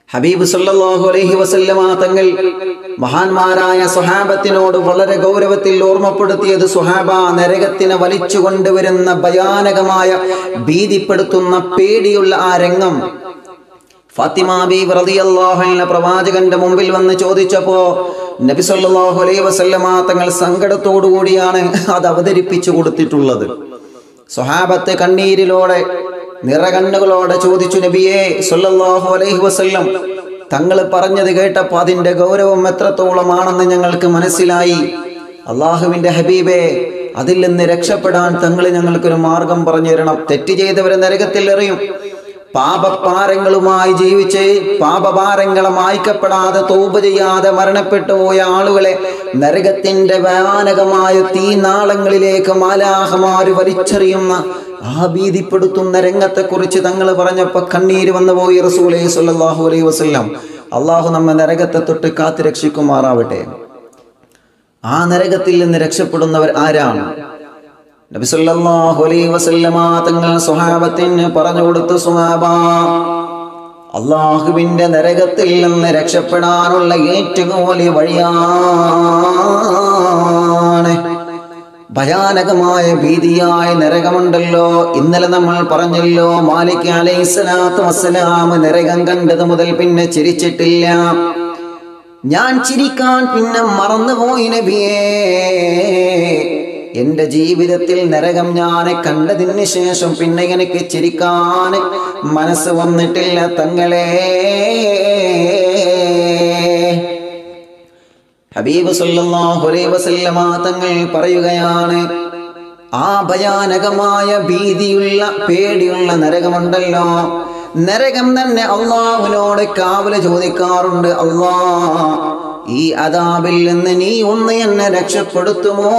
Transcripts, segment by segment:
ഹബീബ് സല്ലല്ലാഹു അലൈഹി വസല്ലമ തങ്ങൾ മഹാന്മാരായ സ്വഹാബത്തിനോട് വളരെ ഗൗരവത്തിൽ ഓർമ്മപ്പെടുത്തിയത്, സ്വഹാബ, നരകത്തിനെ വലിച്ചു കൊണ്ടുവരുന്ന ഭയാനകമായ ഭീതിപ്പെടുത്തുന്ന പേടിയുള്ള ആ രംഗം ഫാത്തിമ ബീവി റളിയല്ലാഹു അൻഹ പ്രവാചകന്റെ മുമ്പിൽ വന്ന് ചോദിച്ചപ്പോ നബി സല്ലല്ലാഹു അലൈഹി വസല്ലമ തങ്ങൾ സങ്കടത്തോടു കൂടിയാണ് അത് അവതരിപ്പിച്ചു കൊടുത്തിട്ടുള്ളത്. സ്വഹാബത്തെ കണ്ണീരിലോടെ നിറകണ്ണുകളോടെ ചോദിച്ചു, നബിയേ സല്ലല്ലാഹു അലൈഹി വസല്ലം, തങ്ങൾ പറഞ്ഞത് കേട്ടപ്പോൾ അതിൻ്റെ ഗൗരവം എത്രത്തോളമാണെന്ന് ഞങ്ങൾക്ക് മനസ്സിലായി. അള്ളാഹുവിൻ്റെ ഹബീബേ, അതിൽ നിന്ന് രക്ഷപ്പെടാൻ തങ്ങൾ ഞങ്ങൾക്കൊരു മാർഗം പറഞ്ഞു തരണം. തെറ്റ് ചെയ്തവരെ നരകത്തിൽ എറിയും. പാപഭാരങ്ങളുമായി ജീവിച്ച് പാപഭാരങ്ങളെ മായ്ക്കപ്പെടാതെ തൗബ ചെയ്യാതെ മരണപ്പെട്ടു പോയ ആളുകളെ നരകത്തിന്റെ ഭയാനകമായ തീനാളങ്ങളിലേക്ക് മാലാഖമാര് വലിച്ചെറിയുന്ന ആ ഭീതിപ്പെടുത്തുന്ന രംഗത്തെക്കുറിച്ച് തങ്ങൾ പറഞ്ഞപ്പോൾ കണ്ണീര് വന്നു പോയി റസൂലേ സ്വല്ലല്ലാഹു അലൈഹി വസല്ലം. അള്ളാഹു നമ്മെ നരകത്തെ തൊട്ട് കാത്തു രക്ഷിക്കുമാറാവട്ടെ. ആ നരകത്തിൽ നിന്ന് രക്ഷപ്പെടുന്നവർ ആരാണ്? നബി സല്ലല്ലാഹു അലൈഹി വസല്ലമ തങ്ങൾ സ്വഹാബത്തിന് പറഞ്ഞു കൊടുത്തു, സ്വഹാബ, അള്ളാഹുവിന്റെ നരകത്തിൽ നിന്ന് രക്ഷപ്പെടാനുള്ള ഏറ്റവും വലിയ വഴിയാണ് ഭയാനകമായ ഭീതിയായ നരകമുണ്ടല്ലോ. ഇന്നലെ നമ്മൾ പറഞ്ഞല്ലോ, മാലിക് അലൈഹിസ്സലാത്തു വസ്സലാം നരകം കണ്ടത് മുതൽ പിന്നെ ചിരിച്ചിട്ടില്ല. ഞാൻ ചിരിക്കാൻ പിന്നെ മറന്നുപോയി നബിയേ. എൻ്റെ ജീവിതത്തിൽ നരകം ഞാൻ കണ്ടതിന് ശേഷം പിന്നെ എനിക്ക് ചിരിക്കാൻ മനസ്സ് വന്നിട്ടില്ല തങ്ങളെ. ഹബീബ് സല്ലല്ലാഹു അലൈഹി വസല്ലമ തങ്ങൾ പറയുകയാണ്, ആ ഭയാനകമായ ഭീതിയുള്ള പേടിയുള്ള നരകമുണ്ടല്ലോ, നരകം തന്നെ അള്ളാഹുവിനോട് കാവല് ചോദിക്കാറുണ്ട്. അല്ലാഹ്, ഈ അദാബിൽ നിന്ന് നീ ഒന്ന് എന്നെ രക്ഷപ്പെടുത്തുമോ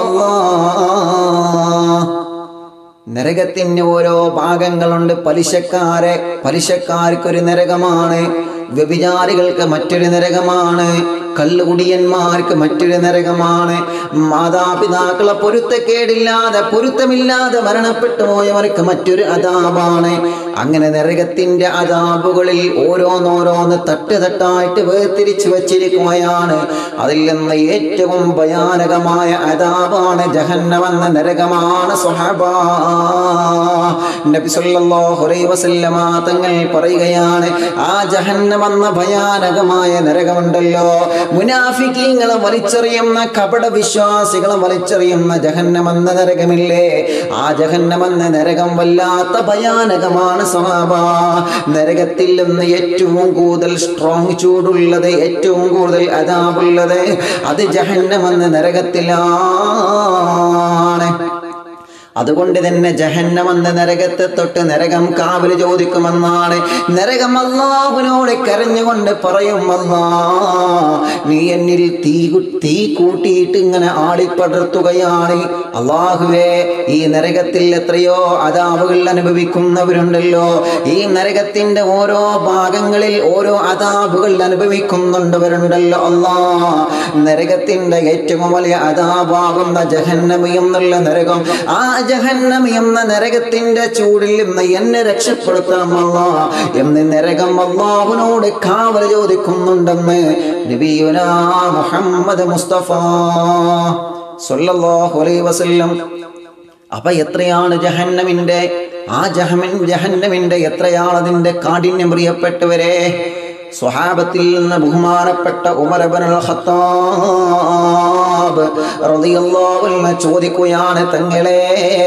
അല്ലാഹ്. നരകത്തിന് ഓരോ ഭാഗങ്ങളുണ്ട്. പലിശക്കാർക്കൊരു നരകമാണ്, വ്യഭിചാരികൾക്ക് മറ്റൊരു നരകമാണ്, കള്ളുകുടിയന്മാർക്ക് മറ്റൊരു നരകമാണ്, മാതാപിതാക്കളെ പൊരുത്തമില്ലാതെ മരണപ്പെട്ടു പോയവർക്ക് മറ്റൊരു അദാബാണ്. അങ്ങനെ നരകത്തിന്റെ അദാബുകളിൽ ഓരോന്നോരോന്ന് തട്ടായിട്ട് വേർതിരിച്ചു വച്ചിരിക്കുകയാണ്. അതിൽ നിന്ന് ഏറ്റവും ഭയാനകമായ അദാബാണ് ജഹന്നമെന്ന നരകമാണ് സ്വഹബാ. നബി സല്ലല്ലാഹു അലൈഹി വസല്ലമ തങ്ങൾ പറയുകയാണ്, ആ ജഹന്നമെന്ന ഭയാനകമായ നരകമുണ്ടല്ലോ, മുനാഫിക്കീങ്ങളെ വലിച്ചെറിയുന്ന കപട വിശ്വാസികളെ വലിച്ചെറിയുന്ന ജഹന്നമെന്ന നരകമില്ലേ, ആ ജഹന്നമെന്ന നരകം വല്ലാത്ത ഭയാനകമാണ് സ്വഹാബാ. നരകത്തിൽ നിന്ന് ഏറ്റവും കൂടുതൽ സ്ട്രോങ് ചൂടുള്ളത്, ഏറ്റവും കൂടുതൽ അദാബുള്ളത് അത് ജഹന്നമെന്ന നരകത്തിലാണ്. അതുകൊണ്ട് തന്നെ ജഹന്നമെന്ന നരകത്തെ തൊട്ട് നരകം കാവല് ചോദിക്കുമെന്നാണ്. നരകം അല്ലാഹുവിനോട് കരഞ്ഞുകൊണ്ട് പറയും, അല്ലാഹ്, നീ എന്നിൽ തീ കൂട്ടിയിട്ട് ഇങ്ങനെ ആളിപ്പടർത്തുകയാണ്. അല്ലാഹുവേ, ഈ നരകത്തിൽ എത്രയോ അദാബുകൾ അനുഭവിക്കുന്നവരുണ്ടല്ലോ, ഈ നരകത്തിന്റെ ഓരോ ഭാഗങ്ങളിൽ ഓരോ അദാബുകൾ അനുഭവിക്കുന്നുണ്ടവരുണ്ടല്ലോ. അല്ലാഹ്, നരകത്തിന്റെ ഏറ്റവും വലിയ അദാബാകുന്ന ജഹന്നമി എന്നുള്ള നരകം, ആ ജഹന്നമി എന്ന നരകത്തിന്റെ ചൂടിൽ നിന്ന് എന്നെ രക്ഷപ്പെടുത്തണം അല്ലാഹ് എന്ന് നരകം അല്ലാഹുവിനോട് കാവൽ ചോദിക്കുന്നുണ്ടെന്ന് നബിയുനാ മുഹമ്മദ് മുസ്തഫ സ്വല്ലല്ലാഹു അലൈഹി വസല്ലം. അപ്പൊ എത്രയാണ് ജഹന്നമിന്റെ ജഹന്നമിന്റെ എത്രയാണ് അതിന്റെ കാഠിന്യം പ്രിയപ്പെട്ടവരെ. സ്വഹാബത്തിൽ നിന്ന് ബഹുമാനപ്പെട്ട ഉമർ ഇബ്നുൽ ഖത്താബ് റളിയല്ലാഹു അൻഹു ചോദിക്കുകയാണ്, തങ്ങളെ,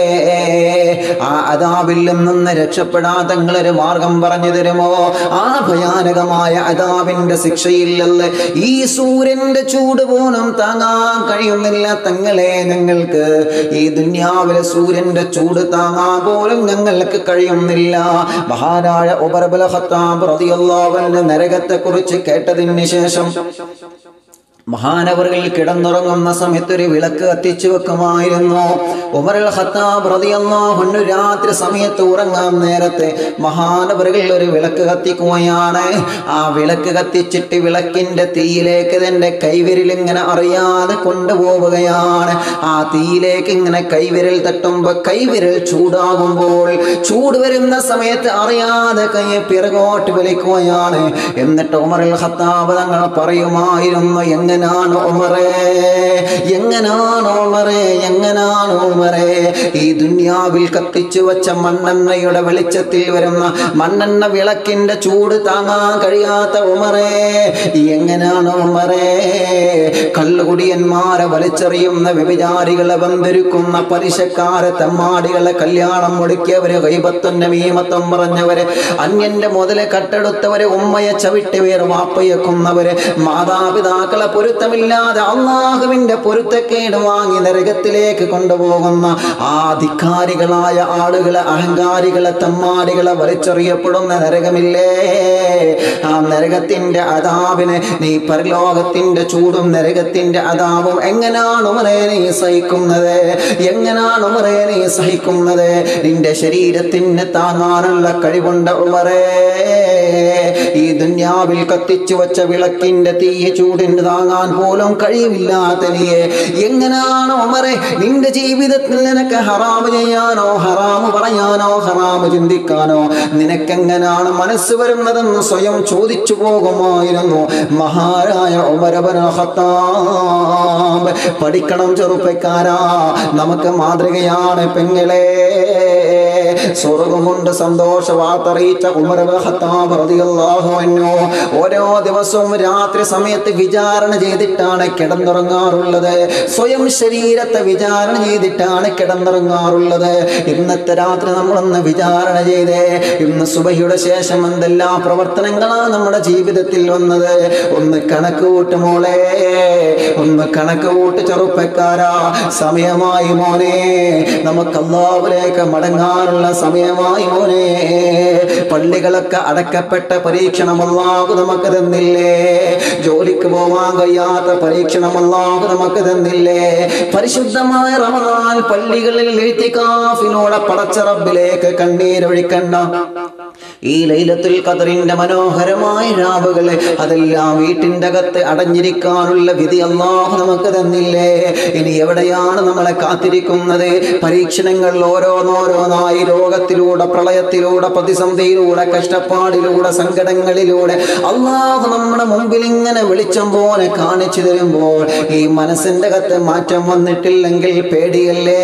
ആ അദാബിൽ നിന്ന് രക്ഷപ്പെടാൻ തങ്ങളൊരു മാർഗം പറഞ്ഞു തരുമോ? ആ ഭയാനകമായ അദാബിന്റെ ശിക്ഷയില്ലല്ല, ഈ സൂര്യന്റെ ചൂട് പോലും താങ്ങാൻ കഴിയുന്നില്ല തങ്ങളെ. ഞങ്ങൾക്ക് ഈ ദുനിയാവിലെ സൂര്യന്റെ ചൂട് താങ്ങാൻ പോലും ഞങ്ങൾക്ക് കഴിയുന്നില്ല. മഹാനായ ഉമർ ഇബ്നുൽ ഖത്താബ് റളിയല്ലാഹു അൻഹു നരകത്തെ കുറിച്ച് കേട്ടതിന് ശേഷം മഹാനവറുകൾ കിടന്നുറങ്ങുന്ന സമയത്ത് ഒരു വിളക്ക് കത്തിച്ചു വെക്കുമായിരുന്നു. ഉമറുൽ ഖത്താബ് റളിയല്ലാഹു അൻഹു രാത്രി സമയത്ത് ഉറങ്ങാൻ നേരത്തെ മഹാനവറുകൾ ഒരു വിളക്ക് കത്തിക്കുകയാണ്. ആ വിളക്ക് കത്തിച്ചിട്ട് വിളക്കിന്റെ തീയിലേക്ക് തന്റെ കൈവിരൽ ഇങ്ങനെ അറിയാതെ കൊണ്ടുപോവുകയാണ്. ആ തീയിലേക്ക് ഇങ്ങനെ കൈവിരൽ തട്ടുമ്പോൾ കൈവിരൽ ചൂടാകുമ്പോൾ ചൂട് വരുന്ന സമയത്ത് അറിയാതെ കൈ പിറകോട്ട് വലിക്കുകയാണ്. എന്നിട്ട് ഉമറുൽ ഖത്താബ് തങ്ങൾ പറയുമായിരുന്നു, എങ്ങനാണ് ഉമറേ, എങ്ങനാണ് ഉമറേ, എങ്ങനാണ് ഉമറേ ഈ ദുനിയാവിൽ കത്തിച്ചു വെച്ച മണ്ണെണ്ണയുടെ വെളിച്ചത്തിൽ വരുന്ന മണ്ണെണ്ണ വിളക്കിന്റെ ചൂട് താങ്ങാൻ കഴിയാത്ത ഉമറേ, എങ്ങനാണ് ഉമറേ കള്ളുകുടിയന്മാരെ വലിച്ചെറിയുന്ന വ്യഭിചാരികളെ ബന്ധിരിക്കുന്ന പലിശക്കാരെ തെമ്മാടികളെ കല്യാണം മുടക്കിയവര് ഗൈബത്തും നമീമത്തും പറഞ്ഞവര് അന്യന്റെ മുതലെ കട്ടെടുത്തവര് ഉമ്മയെ ചവിട്ടി വേർ വാപ്പയെ കൊന്നവര് മാതാപിതാക്കളെ പൊരുത്തമില്ലാതെ അള്ളാഹുവിന്റെ പൊരുത്തക്കേട് വാങ്ങി നരകത്തിലേക്ക് കൊണ്ടുപോകുന്ന ആ ധിക്കാരികളായ ആളുകളെ അഹങ്കാരികളെ തെമ്മാടികളെ വലിച്ചെറിയപ്പെടുന്ന നരകമില്ലേ, ആ നരകത്തിന്റെ അദാബിനെ നീ പരലോകത്തിന്റെ ചൂടും നരകത്തിന്റെ അദാബും എങ്ങനാണ് ഉമറേ നീ സഹിക്കുന്നത്, എങ്ങനാണ് ഉമറേ നീ സഹിക്കുന്നത്? നിന്റെ ശരീരത്തിന് താങ്ങാനുള്ള കഴിവുണ്ട് ഉമറേ. ഈ ദുനിയാവിൽ കത്തിച്ചു വെച്ച വിളക്കിന്റെ തീയ ചൂടിന് താങ്ങാൻ പോലും കഴിവില്ലാത്ത നീയെ എങ്ങനാണ് ഉമറേ നിന്റെ ജീവിതത്തിൽ നിനക്ക് ഹറാമ് ചെയ്യാനോ ഹറാമ് പറയാനോ ഹറാമ് ചിന്തിക്കാനോ നിനക്കെങ്ങനാണ് മനസ്സ് വരുന്നതെന്ന് സ്വയം ചോദിച്ചു പോകുമായിരുന്നു മഹാനായ ഉമർ ഇബ്നുൽ ഖത്താബ്. പഠിക്കണം ചെറുപ്പക്കാരാ, നമുക്ക് മാതൃകയാണ് പെങ്ങളെ. സ്വർഗ്ഗം കൊണ്ട് സന്തോഷ വാർത്ത അറിയിച്ച ഉമർ ഇബ്നുൽ ഖത്താബ് റളിയല്ലാഹു അൻഹു ഓരോ ദിവസവും രാത്രി സമയത്ത് വിചാരണ ചെയ്തിട്ടാണ് കിടന്നുറങ്ങാറുള്ളത്. സ്വയം ശരീരത്തെ വിചാരണ ചെയ്തിട്ടാണ് കിടന്നുറങ്ങാറുള്ളത്. ഇന്നത്തെ രാത്രി നമ്മളൊന്ന് വിചാരണ ചെയ്തേ. ഇന്ന് സുബഹിയുടെ ശേഷം എന്തെല്ലാം പ്രവർത്തനങ്ങളാണ് നമ്മുടെ ജീവിതത്തിൽ വന്നത്? ഒന്ന് കണക്ക് കൂട്ട് മോളെ, ഒന്ന് കണക്ക് കൂട്ട് ചെറുപ്പക്കാരാ. സമയമായി മോനെ, നമുക്ക് അല്ലാഹുവിലേക്ക് മടങ്ങാനുള്ള സമയമായി മോനെ. പള്ളികളൊക്കെ അടക്കപ്പെട്ട പരീക്ഷണം അല്ലാഹു നമുക്ക് തന്നില്ലേ? ജോലിക്ക് പോവാൻ കഴിയാത്ത പരീക്ഷണം അല്ലാഹു നമുക്ക് തന്നില്ലേ? പരിശുദ്ധമായ റമദാൻ പള്ളികളിൽ ഇഅ്തികാഫിലൂടെ പടച്ച റബ്ബിലേക്ക് കണ്ണീരൊഴിക്കണ്ട ഈ ലൈലത്തുൽ ഖദറിന്റെ മനോഹരമായ രാവുകളെ അതെല്ലാം വീട്ടിന്റെ അകത്ത് അടഞ്ഞിരിക്കാനുള്ള വിധി അല്ലാഹു നമുക്ക് തന്നില്ലേ? ഇനി എവിടെയാണ് നമ്മളെ കാത്തിരിക്കുന്നത്? പരീക്ഷണങ്ങൾ ഓരോന്നോരോന്നായി രോഗത്തിലൂടെ, പ്രളയത്തിലൂടെ, പ്രതിസന്ധിയിലൂടെ, കഷ്ടപ്പാടിലൂടെ, സങ്കടങ്ങളിലൂടെ അല്ലാഹു നമ്മുടെ മുമ്പിൽ ഇങ്ങനെ വെളിച്ചം പോലെ കാണിച്ചു തരുമ്പോൾ ഈ മനസ്സിന്റെ അകത്ത് മാറ്റം വന്നിട്ടില്ലെങ്കിൽ പേടിയല്ലേ?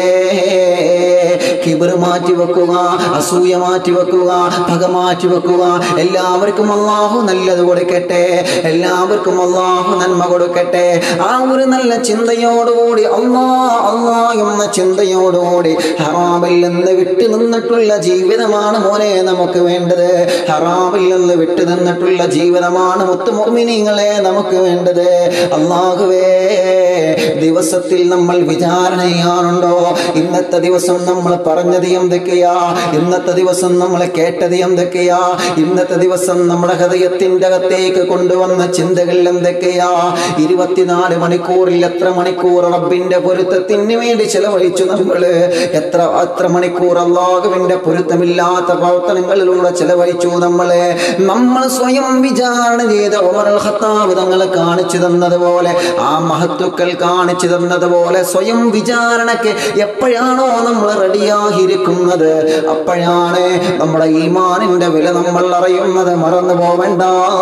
കിബർ മാറ്റി വെക്കുക, അസൂയ മാറ്റി വെക്കുക, പക മാറ്റി വെക്കുക. എല്ലാവർക്കും അല്ലാഹു നല്ലത് കൊടുക്കട്ടെ, എല്ലാവർക്കും അല്ലാഹു നന്മ കൊടുക്കട്ടെ. ആ ഒരു നല്ല ചിന്തയോടുകൂടി അല്ലാ എന്ന ചിന്തയോടുകൂടി ഹറാമിൽ നിന്ന് വിട്ടു നിന്നിട്ടുള്ള ജീവിതമാണ് മോനെ നമുക്ക് വേണ്ടത്. ഹറാമിൽ നിന്ന് വിട്ടു നിന്നിട്ടുള്ള ജീവിതമാണ് മുത്തു മുഅ്മിനീങ്ങളെ നമുക്ക് വേണ്ടത്. അല്ലാഹുവേ, ദിവസത്തിൽ നമ്മൾ വിചാരണ ചെയ്യാറുണ്ടോ? ഇന്നത്തെ ദിവസം നമ്മൾ പറഞ്ഞത് എന്തൊക്കെയാ? ഇന്നത്തെ ദിവസം നമ്മൾ കേട്ടത് എന്തൊക്കെയാ? ഇന്നത്തെ ദിവസം നമ്മുടെ ഹൃദയത്തിന്റെ അകത്തേക്ക് കൊണ്ടുവന്ന ചിന്തകൾ എന്തൊക്കെയാ? 24 മണിക്കൂറിൽ എത്ര മണിക്കൂർ റബ്ബിന്റെ പൊരുത്തത്തിന് വേണ്ടി ചെലവഴിച്ചു നമ്മള്? എത്ര മണിക്കൂർ അല്ലാഹുവിന്റെ പൊരുത്തമില്ലാത്ത പ്രവർത്തനങ്ങളിലൂടെ ചെലവഴിച്ചു നമ്മള്? നമ്മൾ സ്വയം വിചാരണ ചെയ്ത ഉമറുൽ ഖത്താബ് തങ്ങൾ കാണിച്ചു തന്നതുപോലെ, ആ മഹത്തുക്കൾ കാണിച്ചു തന്നതുപോലെ സ്വയം വിചാരണക്ക് എപ്പോഴാണോ നമ്മൾ റെഡിയായിരിക്കുന്നത് അപ്പോഴാണ് നമ്മുടെ ഈമാനിന്റെ വില നമ്മൾ അറിയുന്നത്. മറന്നു പോവണ്ട.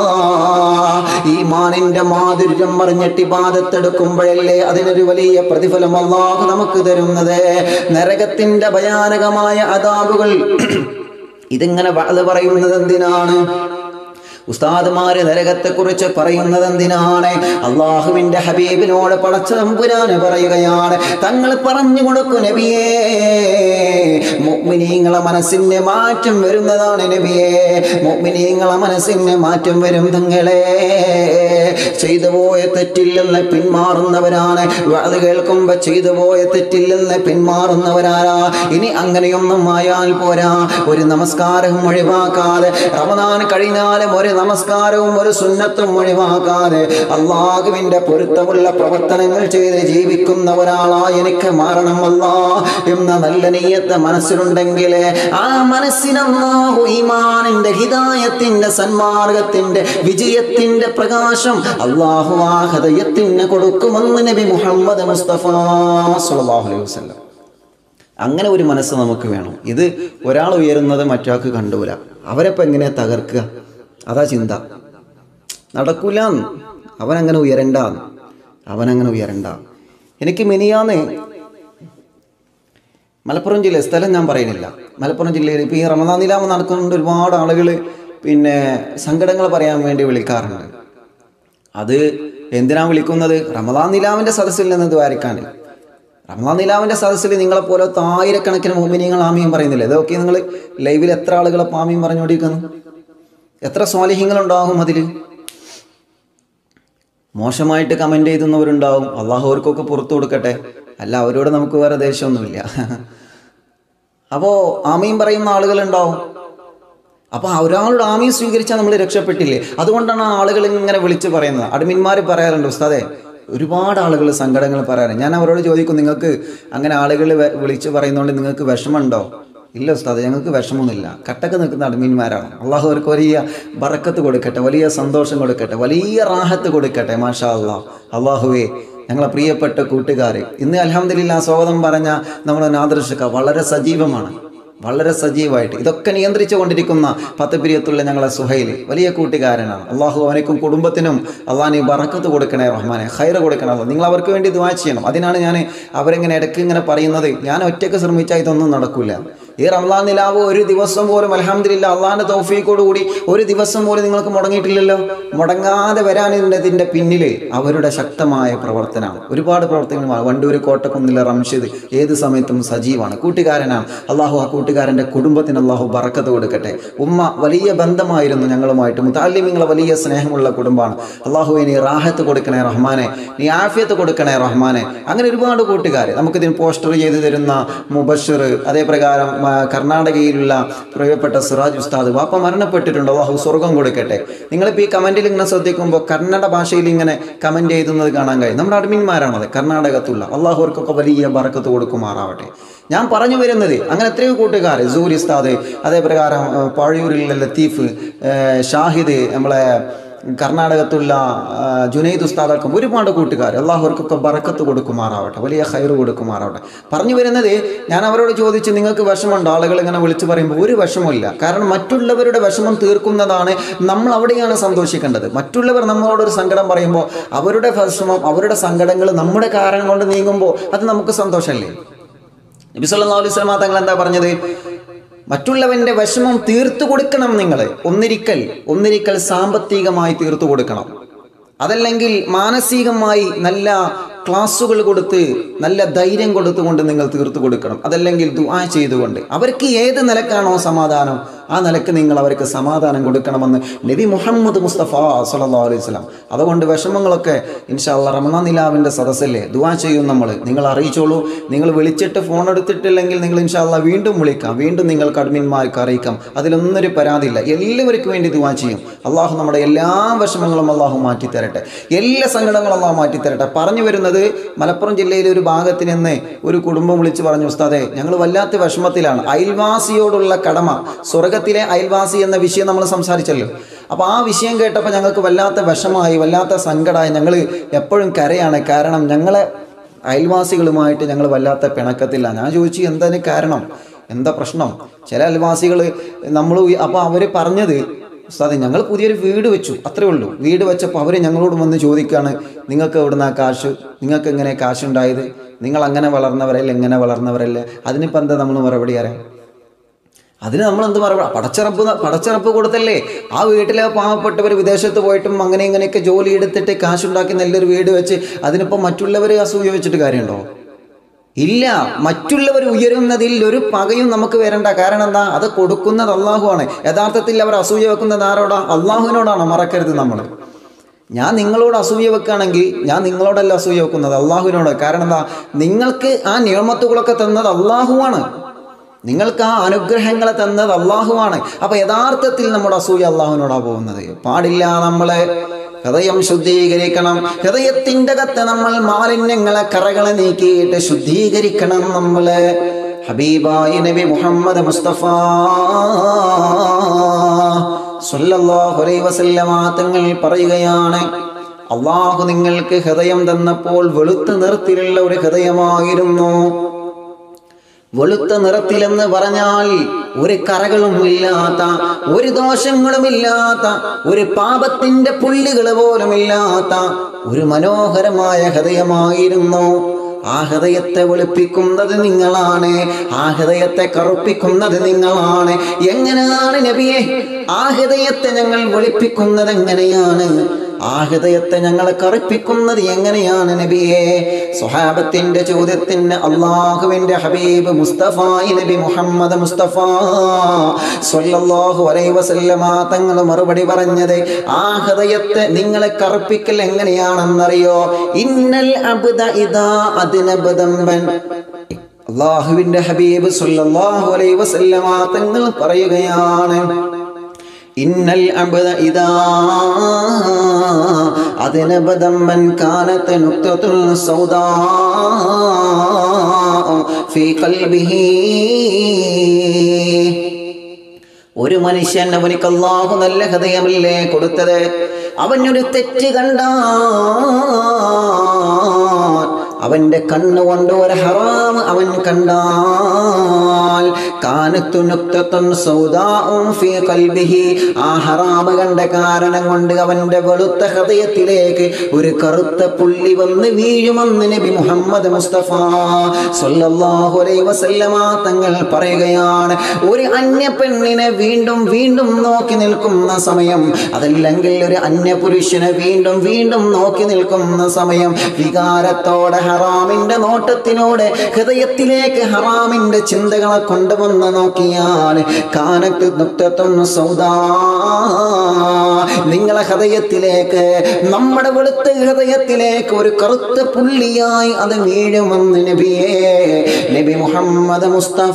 ഈമാനിന്റെ മാധുര്യം അറിഞ്ഞിട്ട് ഇബാദത്തെടുക്കുമ്പോഴല്ലേ അതിനൊരു വലിയ പ്രതിഫലം അല്ലാഹു നമുക്ക് തരുന്നത്. നരകത്തിന്റെ ഭയാനകമായ അദാബുകൾ ഇതിങ്ങനെ വഅദ് പറയുന്നത് എന്തിനാണ്? ഉസ്താദുമാര് നരകത്തെക്കുറിച്ച് പറയുന്നത് എന്തിനാണ്? അള്ളാഹുവിന്റെ ഹബീബിനോട് പടച്ച തമ്പുരാന് പറയുകയാണ്, തങ്ങൾ പറഞ്ഞു കൊടുക്കൂ നബിയേ, മുഅ്മിനീങ്ങളെ മനസ്സിന് മാറ്റം വരുന്നതാണ് നബിയേ, മുഅ്മിനീങ്ങളെ മനസ്സിന് മാറ്റം വരും. തങ്ങളെ ചെയ്തു പോയ തെറ്റില്ലെന്ന് പിന്മാറുന്നവരാണ്. അത് കേൾക്കുമ്പോ ചെയ്തു പോയ തെറ്റില്ലെന്ന് പിന്മാറുന്നവരാരാ? ഇനി അങ്ങനെയൊന്നും ആയാൽ പോരാ. ഒരു നമസ്കാരം ഒഴിവാക്കാതെ റമദാൻ കഴിഞ്ഞാലും ഒരു ഒരു നമസ്കാരവും ഒരു സുന്നത്തും ഒഴിവാക്കാതെ അള്ളാഹുവിന്റെ പൊരുത്തമുള്ള പ്രവർത്തനങ്ങൾ ചെയ്ത് ജീവിക്കുന്ന ഒരാളായി എനിക്ക് മാറണം അല്ലാ എന്ന നല്ല നിയ്യത്ത് മനസ്സിലുണ്ടെങ്കിൽ ആ മനസ്സിന് അല്ലാഹു ഈമാനിന്റെ ഹിദായത്തിന്റെ സന്മാർഗത്തിന്റെ വിജയത്തിന്റെ പ്രകാശം അല്ലാഹു ആ ഹൃദയത്തിന് കൊടുക്കുമെന്ന് നബി മുഹമ്മദ് മുസ്തഫ സ്വല്ലല്ലാഹു അലൈഹി വസല്ലം. അങ്ങനെ ഒരു മനസ്സ് നമുക്ക് വേണം. ഇത് ഒരാൾ ഉയരുന്നത് മറ്റാൾക്ക് കണ്ടുകൂല. അവരെപ്പോൾ എങ്ങനെ തകർക്കുക? അതാ ചിന്ത. നടക്കൂല. അവനങ്ങനെ ഉയരണ്ട. എനിക്ക് മിനിയാന്ന് മലപ്പുറം ജില്ല, സ്ഥലം ഞാൻ പറയുന്നില്ല, മലപ്പുറം ജില്ലയിൽ ഇപ്പോൾ ഈ റമദാൻ നിലാവ് നടക്കുന്നുണ്ട്. ഒരുപാട് ആളുകൾ സങ്കടങ്ങൾ പറയാൻ വേണ്ടി വിളിക്കാറുണ്ട്. അത് എന്തിനാണ് വിളിക്കുന്നത്? റമദാൻ നിലാവിൻ്റെ സദസ്സിൽ നിന്ന് ദ്വാരക്കാൻ. റമദാൻ നിലാവിൻ്റെ സദസ്സിൽ നിങ്ങളെപ്പോലത്തെ ആയിരക്കണക്കിന് മുഅ്മിനീങ്ങൾ ആമീൻ പറയുന്നില്ല. ഇതൊക്കെ നിങ്ങൾ ലൈവിൽ എത്ര ആളുകളെ ആമീൻ പറഞ്ഞുകൊണ്ടിരിക്കുന്നു? എത്ര സ്വാലിഹീങ്ങളുണ്ടാകും അതിൽ? മോശമായിട്ട് കമൻ്റ് ചെയ്തുന്നവരുണ്ടാവും. അള്ളാഹു അവർക്കൊക്കെ പുറത്തു കൊടുക്കട്ടെ. അല്ല, അവരോട് നമുക്ക് വേറെ ദേഷ്യമൊന്നുമില്ല. അപ്പോൾ ആമീൻ പറയുന്ന ആളുകളുണ്ടാവും. അപ്പോൾ ഒരാളുടെ ആമീൻ സ്വീകരിച്ചാൽ നമ്മൾ രക്ഷപ്പെട്ടില്ലേ? അതുകൊണ്ടാണ് ആളുകൾ ഇങ്ങനെ വിളിച്ച് പറയുന്നത്. അഡ്മിന്മാർ പറയാറുണ്ട്, ഉസ്താദേ ഒരുപാട് ആളുകൾ സങ്കടങ്ങൾ പറയാറുണ്ട്. ഞാൻ അവരോട് ചോദിക്കും, നിങ്ങൾക്ക് അങ്ങനെ ആളുകൾ വിളിച്ച് പറയുന്നതുകൊണ്ട് നിങ്ങൾക്ക് വിഷമമുണ്ടോ? ഇല്ല ഉസ്താദ്, ഞങ്ങൾക്ക് വിഷമമൊന്നുമില്ല. കട്ടക്ക് നിൽക്കുന്ന അഡ്മിന്മാരാണ്. അള്ളാഹു അവർക്ക് വലിയ ബറക്കത്ത് കൊടുക്കട്ടെ, വലിയ സന്തോഷം കൊടുക്കട്ടെ, വലിയ റാഹത്ത് കൊടുക്കട്ടെ. മാഷാ അല്ലാഹ്. അള്ളാഹുവേ, ഞങ്ങളെ പ്രിയപ്പെട്ട കൂട്ടുകാർ ഇന്ന് അൽഹംദുലില്ലാഹ് സ്വാഗതം പറഞ്ഞ നമ്മുടെ നാദർശക വളരെ സജീവമാണ്, വളരെ സജീവമായിട്ട് ഇതൊക്കെ നിയന്ത്രിച്ചു കൊണ്ടിരിക്കുന്ന പത്തപിരിയത്തുള്ള ഞങ്ങളെ സുഹൈൽ വലിയ കൂട്ടുകാരനാണ്. അള്ളാഹു അവനക്കും കുടുംബത്തിനും അള്ളാഹ് ബറക്കത്ത് കൊടുക്കണേ റഹ്മാനെ, ഖൈർ കൊടുക്കണേ. നിങ്ങൾ അവർക്ക് വേണ്ടി ദുആ ചെയ്യണം. അതിനാണ് ഞാൻ അവരെങ്ങനെ ഇടയ്ക്ക് ഇങ്ങനെ പറയുന്നത്. ഞാൻ ഒറ്റയ്ക്ക് ശ്രമിച്ചാൽ ഇതൊന്നും നടക്കില്ല. ഈ റമദാൻ നിലാവ് ഒരു ദിവസം പോലും അൽഹംദുലില്ലാഹ് അള്ളാഹിൻ്റെ തൗഫീഖോടുകൂടി ഒരു ദിവസം പോലും നിങ്ങൾക്ക് മുടങ്ങിയിട്ടില്ലല്ലോ. മുടങ്ങാതെ വരാനിതിൻ്റെ പിന്നിൽ അവരുടെ ശക്തമായ പ്രവർത്തനമാണ്. ഒരുപാട് പ്രവർത്തനങ്ങളാണ്. വണ്ടൂർ കോട്ടക്കുന്നിലെ റംഷീദ് ഏത് സമയത്തും സജീവമാണ്, കൂട്ടുകാരനാണ്. അള്ളാഹു ആ കൂട്ടുകാരൻ്റെ കുടുംബത്തിന് അള്ളാഹു ബറക്കത്ത് കൊടുക്കട്ടെ. ഉമ്മ വലിയ ബന്ധമായിരുന്നു ഞങ്ങളുമായിട്ട്. മുതഅല്ലിമീങ്ങളെ വലിയ സ്നേഹമുള്ള കുടുംബമാണ്. അള്ളാഹുവേ, നീ റാഹത്ത് കൊടുക്കണേ റഹ്മാനെ, നീ ആഫിയത്ത് കൊടുക്കണേ റഹ്മാനെ. അങ്ങനെ ഒരുപാട് കൂട്ടുകാർ നമുക്കിതിന് പോസ്റ്റർ ചെയ്ത് തരുന്ന മുബഷിർ, അതേപ്രകാരം കർണാടകയിലുള്ള പ്രിയപ്പെട്ട സിറാജ് ഉസ്താദ്, വാപ്പ മരണപ്പെട്ടിട്ടുണ്ട്. അള്ളാഹു സ്വർഗം കൊടുക്കട്ടെ. നിങ്ങളിപ്പോൾ ഈ കമൻറ്റിൽ ഇങ്ങനെ ശ്രദ്ധിക്കുമ്പോൾ കന്നഡ ഭാഷയിൽ ഇങ്ങനെ കമൻറ്റ് ചെയ്യുന്നത് കാണാൻ കഴിയും. നമ്മുടെ അഡ്മിന്മാരാണത്, കർണാടകത്തുള്ള. അള്ളാഹു അവർക്കൊക്കെ വലിയ ബറക്കത്ത് കൊടുക്കുമാറാവട്ടെ. ഞാൻ പറഞ്ഞു വരുന്നത് അങ്ങനെ എത്രയോ കൂട്ടുകാർ, സൂരി ഉസ്താദ്, അതേപ്രകാരം പാഴൂരിലുള്ള ലത്തീഫ്, ഷാഹിദ്, നമ്മളെ കർണാടകത്തുള്ള ജുനൈദ് ഉസ്താദർക്കും ഒരുപാട് കൂട്ടുകാർ. അള്ളാഹു അവർക്കൊക്കെ ബറക്കത്ത് കൊടുക്കുമാറാവട്ടെ, വലിയ ഖൈർ കൊടുക്കുമാറാവട്ടെ. പറഞ്ഞു വരുന്നത്, ഞാൻ അവരോട് ചോദിച്ച് നിങ്ങൾക്ക് വിഷമമുണ്ടോ? ആളുകൾ ഇങ്ങനെ വിളിച്ച് പറയുമ്പോൾ ഒരു വിഷമമില്ല. കാരണം മറ്റുള്ളവരുടെ വിഷമം തീർക്കുന്നതാണ് നമ്മൾ അവിടെയാണ് സന്തോഷിക്കേണ്ടത്. മറ്റുള്ളവർ നമ്മളോടൊരു സങ്കടം പറയുമ്പോൾ അവരുടെ വിഷമം, അവരുടെ സങ്കടങ്ങൾ നമ്മുടെ കാരണം കൊണ്ട് നീങ്ങുമ്പോൾ അത് നമുക്ക് സന്തോഷമല്ലേ? നബി സല്ലല്ലാഹു അലൈഹി വസല്ലം തങ്ങൾ എന്താ പറഞ്ഞത്? മറ്റുള്ളവൻ്റെ വിഷമം തീർത്തു കൊടുക്കണം. നിങ്ങൾ ഒന്നിരിക്കൽ സാമ്പത്തികമായി തീർത്തു കൊടുക്കണം. അതല്ലെങ്കിൽ മാനസികമായി നല്ല ക്ലാസ്സുകൾ കൊടുത്ത് നല്ല ധൈര്യം കൊടുത്തുകൊണ്ട് നിങ്ങൾ തീർത്തു കൊടുക്കണം. അതല്ലെങ്കിൽ ദുആ ചെയ്തുകൊണ്ട്. അവർക്ക് ഏത് നിലക്കാണോ സമാധാനം ആ നിലക്ക് നിങ്ങൾ അവർക്ക് സമാധാനം കൊടുക്കണമെന്ന് നബി മുഹമ്മദ് മുസ്തഫ സ്വല്ലല്ലാഹു അലൈഹി വസല്ലം. അതുകൊണ്ട് വിഷമങ്ങളൊക്കെ ഇൻഷാ അല്ലാഹ് റമദാൻ നിലാവിൻ്റെ സദസ്സല്ലേ, ദുആ ചെയ്യും. നിങ്ങൾ അറിയിച്ചോളൂ. നിങ്ങൾ വിളിച്ചിട്ട് ഫോൺ എടുത്തിട്ടില്ലെങ്കിൽ നിങ്ങൾ ഇൻഷാ അല്ലാഹ് വീണ്ടും വിളിക്കാം, വീണ്ടും നിങ്ങൾക്ക് അഡ്മിന്മാർക്ക് അറിയിക്കാം. അതിലൊന്നൊരു പരാതിയില്ല. എല്ലാവർക്കും വേണ്ടി ദുആ ചെയ്യും. അള്ളാഹു നമ്മുടെ എല്ലാ വിഷമങ്ങളും അള്ളാഹു മാറ്റിത്തരട്ടെ, എല്ലാ സങ്കടങ്ങളും അള്ളാഹു മാറ്റിത്തരട്ടെ. പറഞ്ഞു വരുന്നത്, മലപ്പുറം ജില്ലയിലെ ഒരു ഭാഗത്ത് നിന്ന് ഒരു കുടുംബം വിളിച്ച് പറഞ്ഞു, ഉസ്താദേ ഞങ്ങൾ വല്ലാത്ത വിഷമത്തിലാണ്. അയൽവാസിയോടുള്ള കടമ, സ്വർഗത്തിലെ അയൽവാസി എന്ന വിഷയം നമ്മൾ സംസാരിച്ചല്ലോ. അപ്പോൾ ആ വിഷയം കേട്ടപ്പോൾ ഞങ്ങൾക്ക് വല്ലാത്ത വിഷമമായി, വല്ലാത്ത സങ്കടമായി. ഞങ്ങൾ എപ്പോഴും കരയാണ്. കാരണം ഞങ്ങളെ അയൽവാസികളുമായിട്ട് ഞങ്ങൾ വല്ലാത്ത പിണക്കത്തില്ല. ഞാൻ ചോദിച്ചു, എന്താണ് കാരണം, എന്താ പ്രശ്നം? ചില അയൽവാസികൾ അപ്പോൾ അവർ പറഞ്ഞത്, ഉസ്താദേ ഞങ്ങൾ പുതിയൊരു വീട് വെച്ചു, അത്രേ ഉള്ളൂ. വീട് വെച്ചപ്പോൾ അവർ ഞങ്ങളോട് വന്ന് ചോദിക്കുകയാണ്, നിങ്ങൾക്ക് എവിടുന്ന കാശ്, നിങ്ങൾക്ക് എങ്ങനെ കാശുണ്ടായത്, നിങ്ങൾ അങ്ങനെ വളർന്നവരല്ലേ, എങ്ങനെ വളർന്നവരല്ലേ, അതിനിപ്പോൾ എന്താ നമ്മൾ മറുപടി അറിയാം? അതിന് നമ്മൾ എന്ത് മറുപടി? പടച്ചിറപ്പ് കൊടുത്തല്ലേ. ആ വീട്ടിലെ പാവപ്പെട്ടവർ വിദേശത്ത് പോയിട്ടും അങ്ങനെ ഇങ്ങനെയൊക്കെ ജോലി എടുത്തിട്ട് കാശുണ്ടാക്കി നല്ലൊരു വീട് വെച്ച് അതിനിപ്പോൾ മറ്റുള്ളവർ അസൂയ വെച്ചിട്ട് കാര്യമുണ്ടോ? ഇല്ല. മറ്റുള്ളവർ ഉയരുന്നതിൽ ഒരു പകയും നമുക്ക് വരണ്ട. കാരണം എന്താ? അത് കൊടുക്കുന്നത് അള്ളാഹുവാണ്. യഥാർത്ഥത്തിൽ അവർ അസൂയ വെക്കുന്നത് ആരോടാ? അള്ളാഹുവിനോടാണ്. മറക്കരുത്. ഞാൻ നിങ്ങളോട് അസൂയ വെക്കുകയാണെങ്കിൽ ഞാൻ നിങ്ങളോടല്ല അസൂയ വെക്കുന്നത്, അള്ളാഹുവിനോട്. കാരണം എന്താ? നിങ്ങൾക്ക് ആ നിയമത്തുകളൊക്കെ തന്നത് അള്ളാഹുവാണ്. നിങ്ങൾക്ക് ആ അനുഗ്രഹങ്ങളെ തന്നത് അള്ളാഹുവാണ്. അപ്പൊ യഥാർത്ഥത്തിൽ നമ്മുടെ അസൂയ അള്ളാഹുവിനോടാ പോകുന്നത്. പാടില്ല. നമ്മളെ ഹൃദയം ശുദ്ധീകരിക്കണം. ഹൃദയത്തിൻ്റെ അകത്ത് നമ്മൾ മാലിന്യങ്ങളെ, കറകളെ നീക്കിയിട്ട് ശുദ്ധീകരിക്കണം. നമ്മള് ഹബീബായ നബി മുഹമ്മദ് മുസ്തഫ സ്വല്ലല്ലാഹു അലൈഹി വസല്ലമ തങ്ങൾ പറയുകയാണ്, അള്ളാഹു നിങ്ങൾക്ക് ഹൃദയം തന്നപ്പോൾ വെളുത്ത നിറത്തിലുള്ള ഒരു ഹൃദയമായിരുന്നു. വെളുത്ത നിറത്തിലെന്ന് പറഞ്ഞാൽ ഒരു കറകളും ഇല്ലാത്ത, ഒരു ദോഷങ്ങളും ഇല്ലാത്ത, ഒരു പാപത്തിന്റെ പുള്ളികൾ പോലും ഇല്ലാത്ത ഒരു മനോഹരമായ ഹൃദയമായിരുന്നു. ആ ഹൃദയത്തെ വെളുപ്പിക്കുന്നത് നിങ്ങളാണ്. ആ ഹൃദയത്തെ കറുപ്പിക്കുന്നത് നിങ്ങളാണ്. എങ്ങനെയാണ് നബിയെ ആ ഹൃദയത്തെ ഞങ്ങൾ വെളുപ്പിക്കുന്നത്? എങ്ങനെയാണ് ആ ഹൃദയത്തെ ഞങ്ങളെ കറുപ്പിക്കുന്നത്? എങ്ങനെയാണ് നബിയെ? സ്വഹാബത്തിന്റെ ചോദ്യത്തിന് അള്ളാഹുവിന്റെ ഹബീബ് മുസ്തഫ നബി മുഹമ്മദ് മുസ്തഫ സ്വല്ലല്ലാഹു അലൈഹി വസല്ലമ തങ്ങൾ മറുപടി പറഞ്ഞത്, ആ ഹൃദയത്തെ നിങ്ങളെ കറുപ്പിക്കൽ എങ്ങനെയാണെന്നറിയോ? ഇന്നൽ അബ്ദ ഇദാ അദ്നബ ദംബൻ. അള്ളാഹുവിന്റെ ഹബീബ് സ്വല്ലല്ലാഹു അലൈഹി വസല്ലമ തങ്ങൾ പറയുകയാണ്, ഇന്നൽ അബ്ദ ഇദാ അദ്നബ ദംബൻ കാനത് നുക്തത്തുൻ സൗദാ ഫീ ഖൽബിഹി. ഒരു മനുഷ്യൻ, അവനിക്ക് അല്ലാഹു നല്ല ഹൃദയമല്ലേ കൊടുത്തത്, അവനൊരു തെറ്റ് കണ്ടാൽ, അവന്റെ കണ്ണുകൊണ്ട് ഒരു ഹറാം അവൻ കണ്ടാൽ, കാനത്തു നുക്തത്തുൻ സൗദാഉൻ ഫീ ഖൽബിഹി, ആ ഹറാം കണ്ട കാരണം കൊണ്ട് അവന്റെ വെളുത്ത ഹൃദയത്തിലേക്ക് ഒരു കറുത്ത പുള്ളി വന്ന് വീഴുമെന്ന് നബി മുഹമ്മദ് മുസ്തഫ സ്വല്ലല്ലാഹു അലൈഹി വസല്ലമ തങ്ങൾ പറയുകയാണ്. ഒരു അന്യ പെണ്ണിനെ വീണ്ടും വീണ്ടും നോക്കി നിൽക്കുന്ന സമയം, അതല്ലെങ്കിൽ ഒരു അന്യ പുരുഷനെ വീണ്ടും വീണ്ടും നോക്കി നിൽക്കുന്ന സമയം, വികാരത്തോടെ ഹറാമിന്റെ നോട്ടത്തിനോടെ ഹൃദയത്തിലേക്ക് ഹറാമിന്റെ ചിന്തകളെ കൊണ്ടുവന്ന് നോക്കിയാൽ, കാനത്ത് നുക്തത്തുൻ സൗദാ, നിങ്ങളെ ഹൃദയത്തിലേക്ക്, നമ്മുടെ വെളുത്ത ഹൃദയത്തിലേക്ക് ഒരു കറുത്ത പുള്ളിയായി അത് വീഴുമെന്ന് നബി മുഹമ്മദ് മുസ്തഫ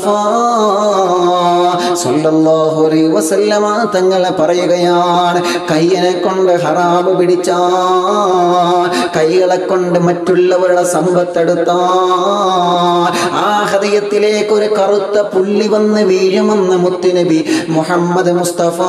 സ്വല്ലല്ലാഹു അലൈഹി വസല്ലമ തങ്ങളെ പറയുകയാണ്. കയ്യനെ കൊണ്ട് ഹറാമ് പിടിച്ചാൽ, കൈകളെ കൊണ്ട് മറ്റുള്ളവരുടെ സമ്പത്തെടുത്താൽ, ആ ഹൃദയത്തിലേക്ക് ഒരു കറുത്ത പുള്ളി വന്ന് വീഴുമെന്ന് മുത്തുനബി മുഹമ്മദ് മുസ്തഫ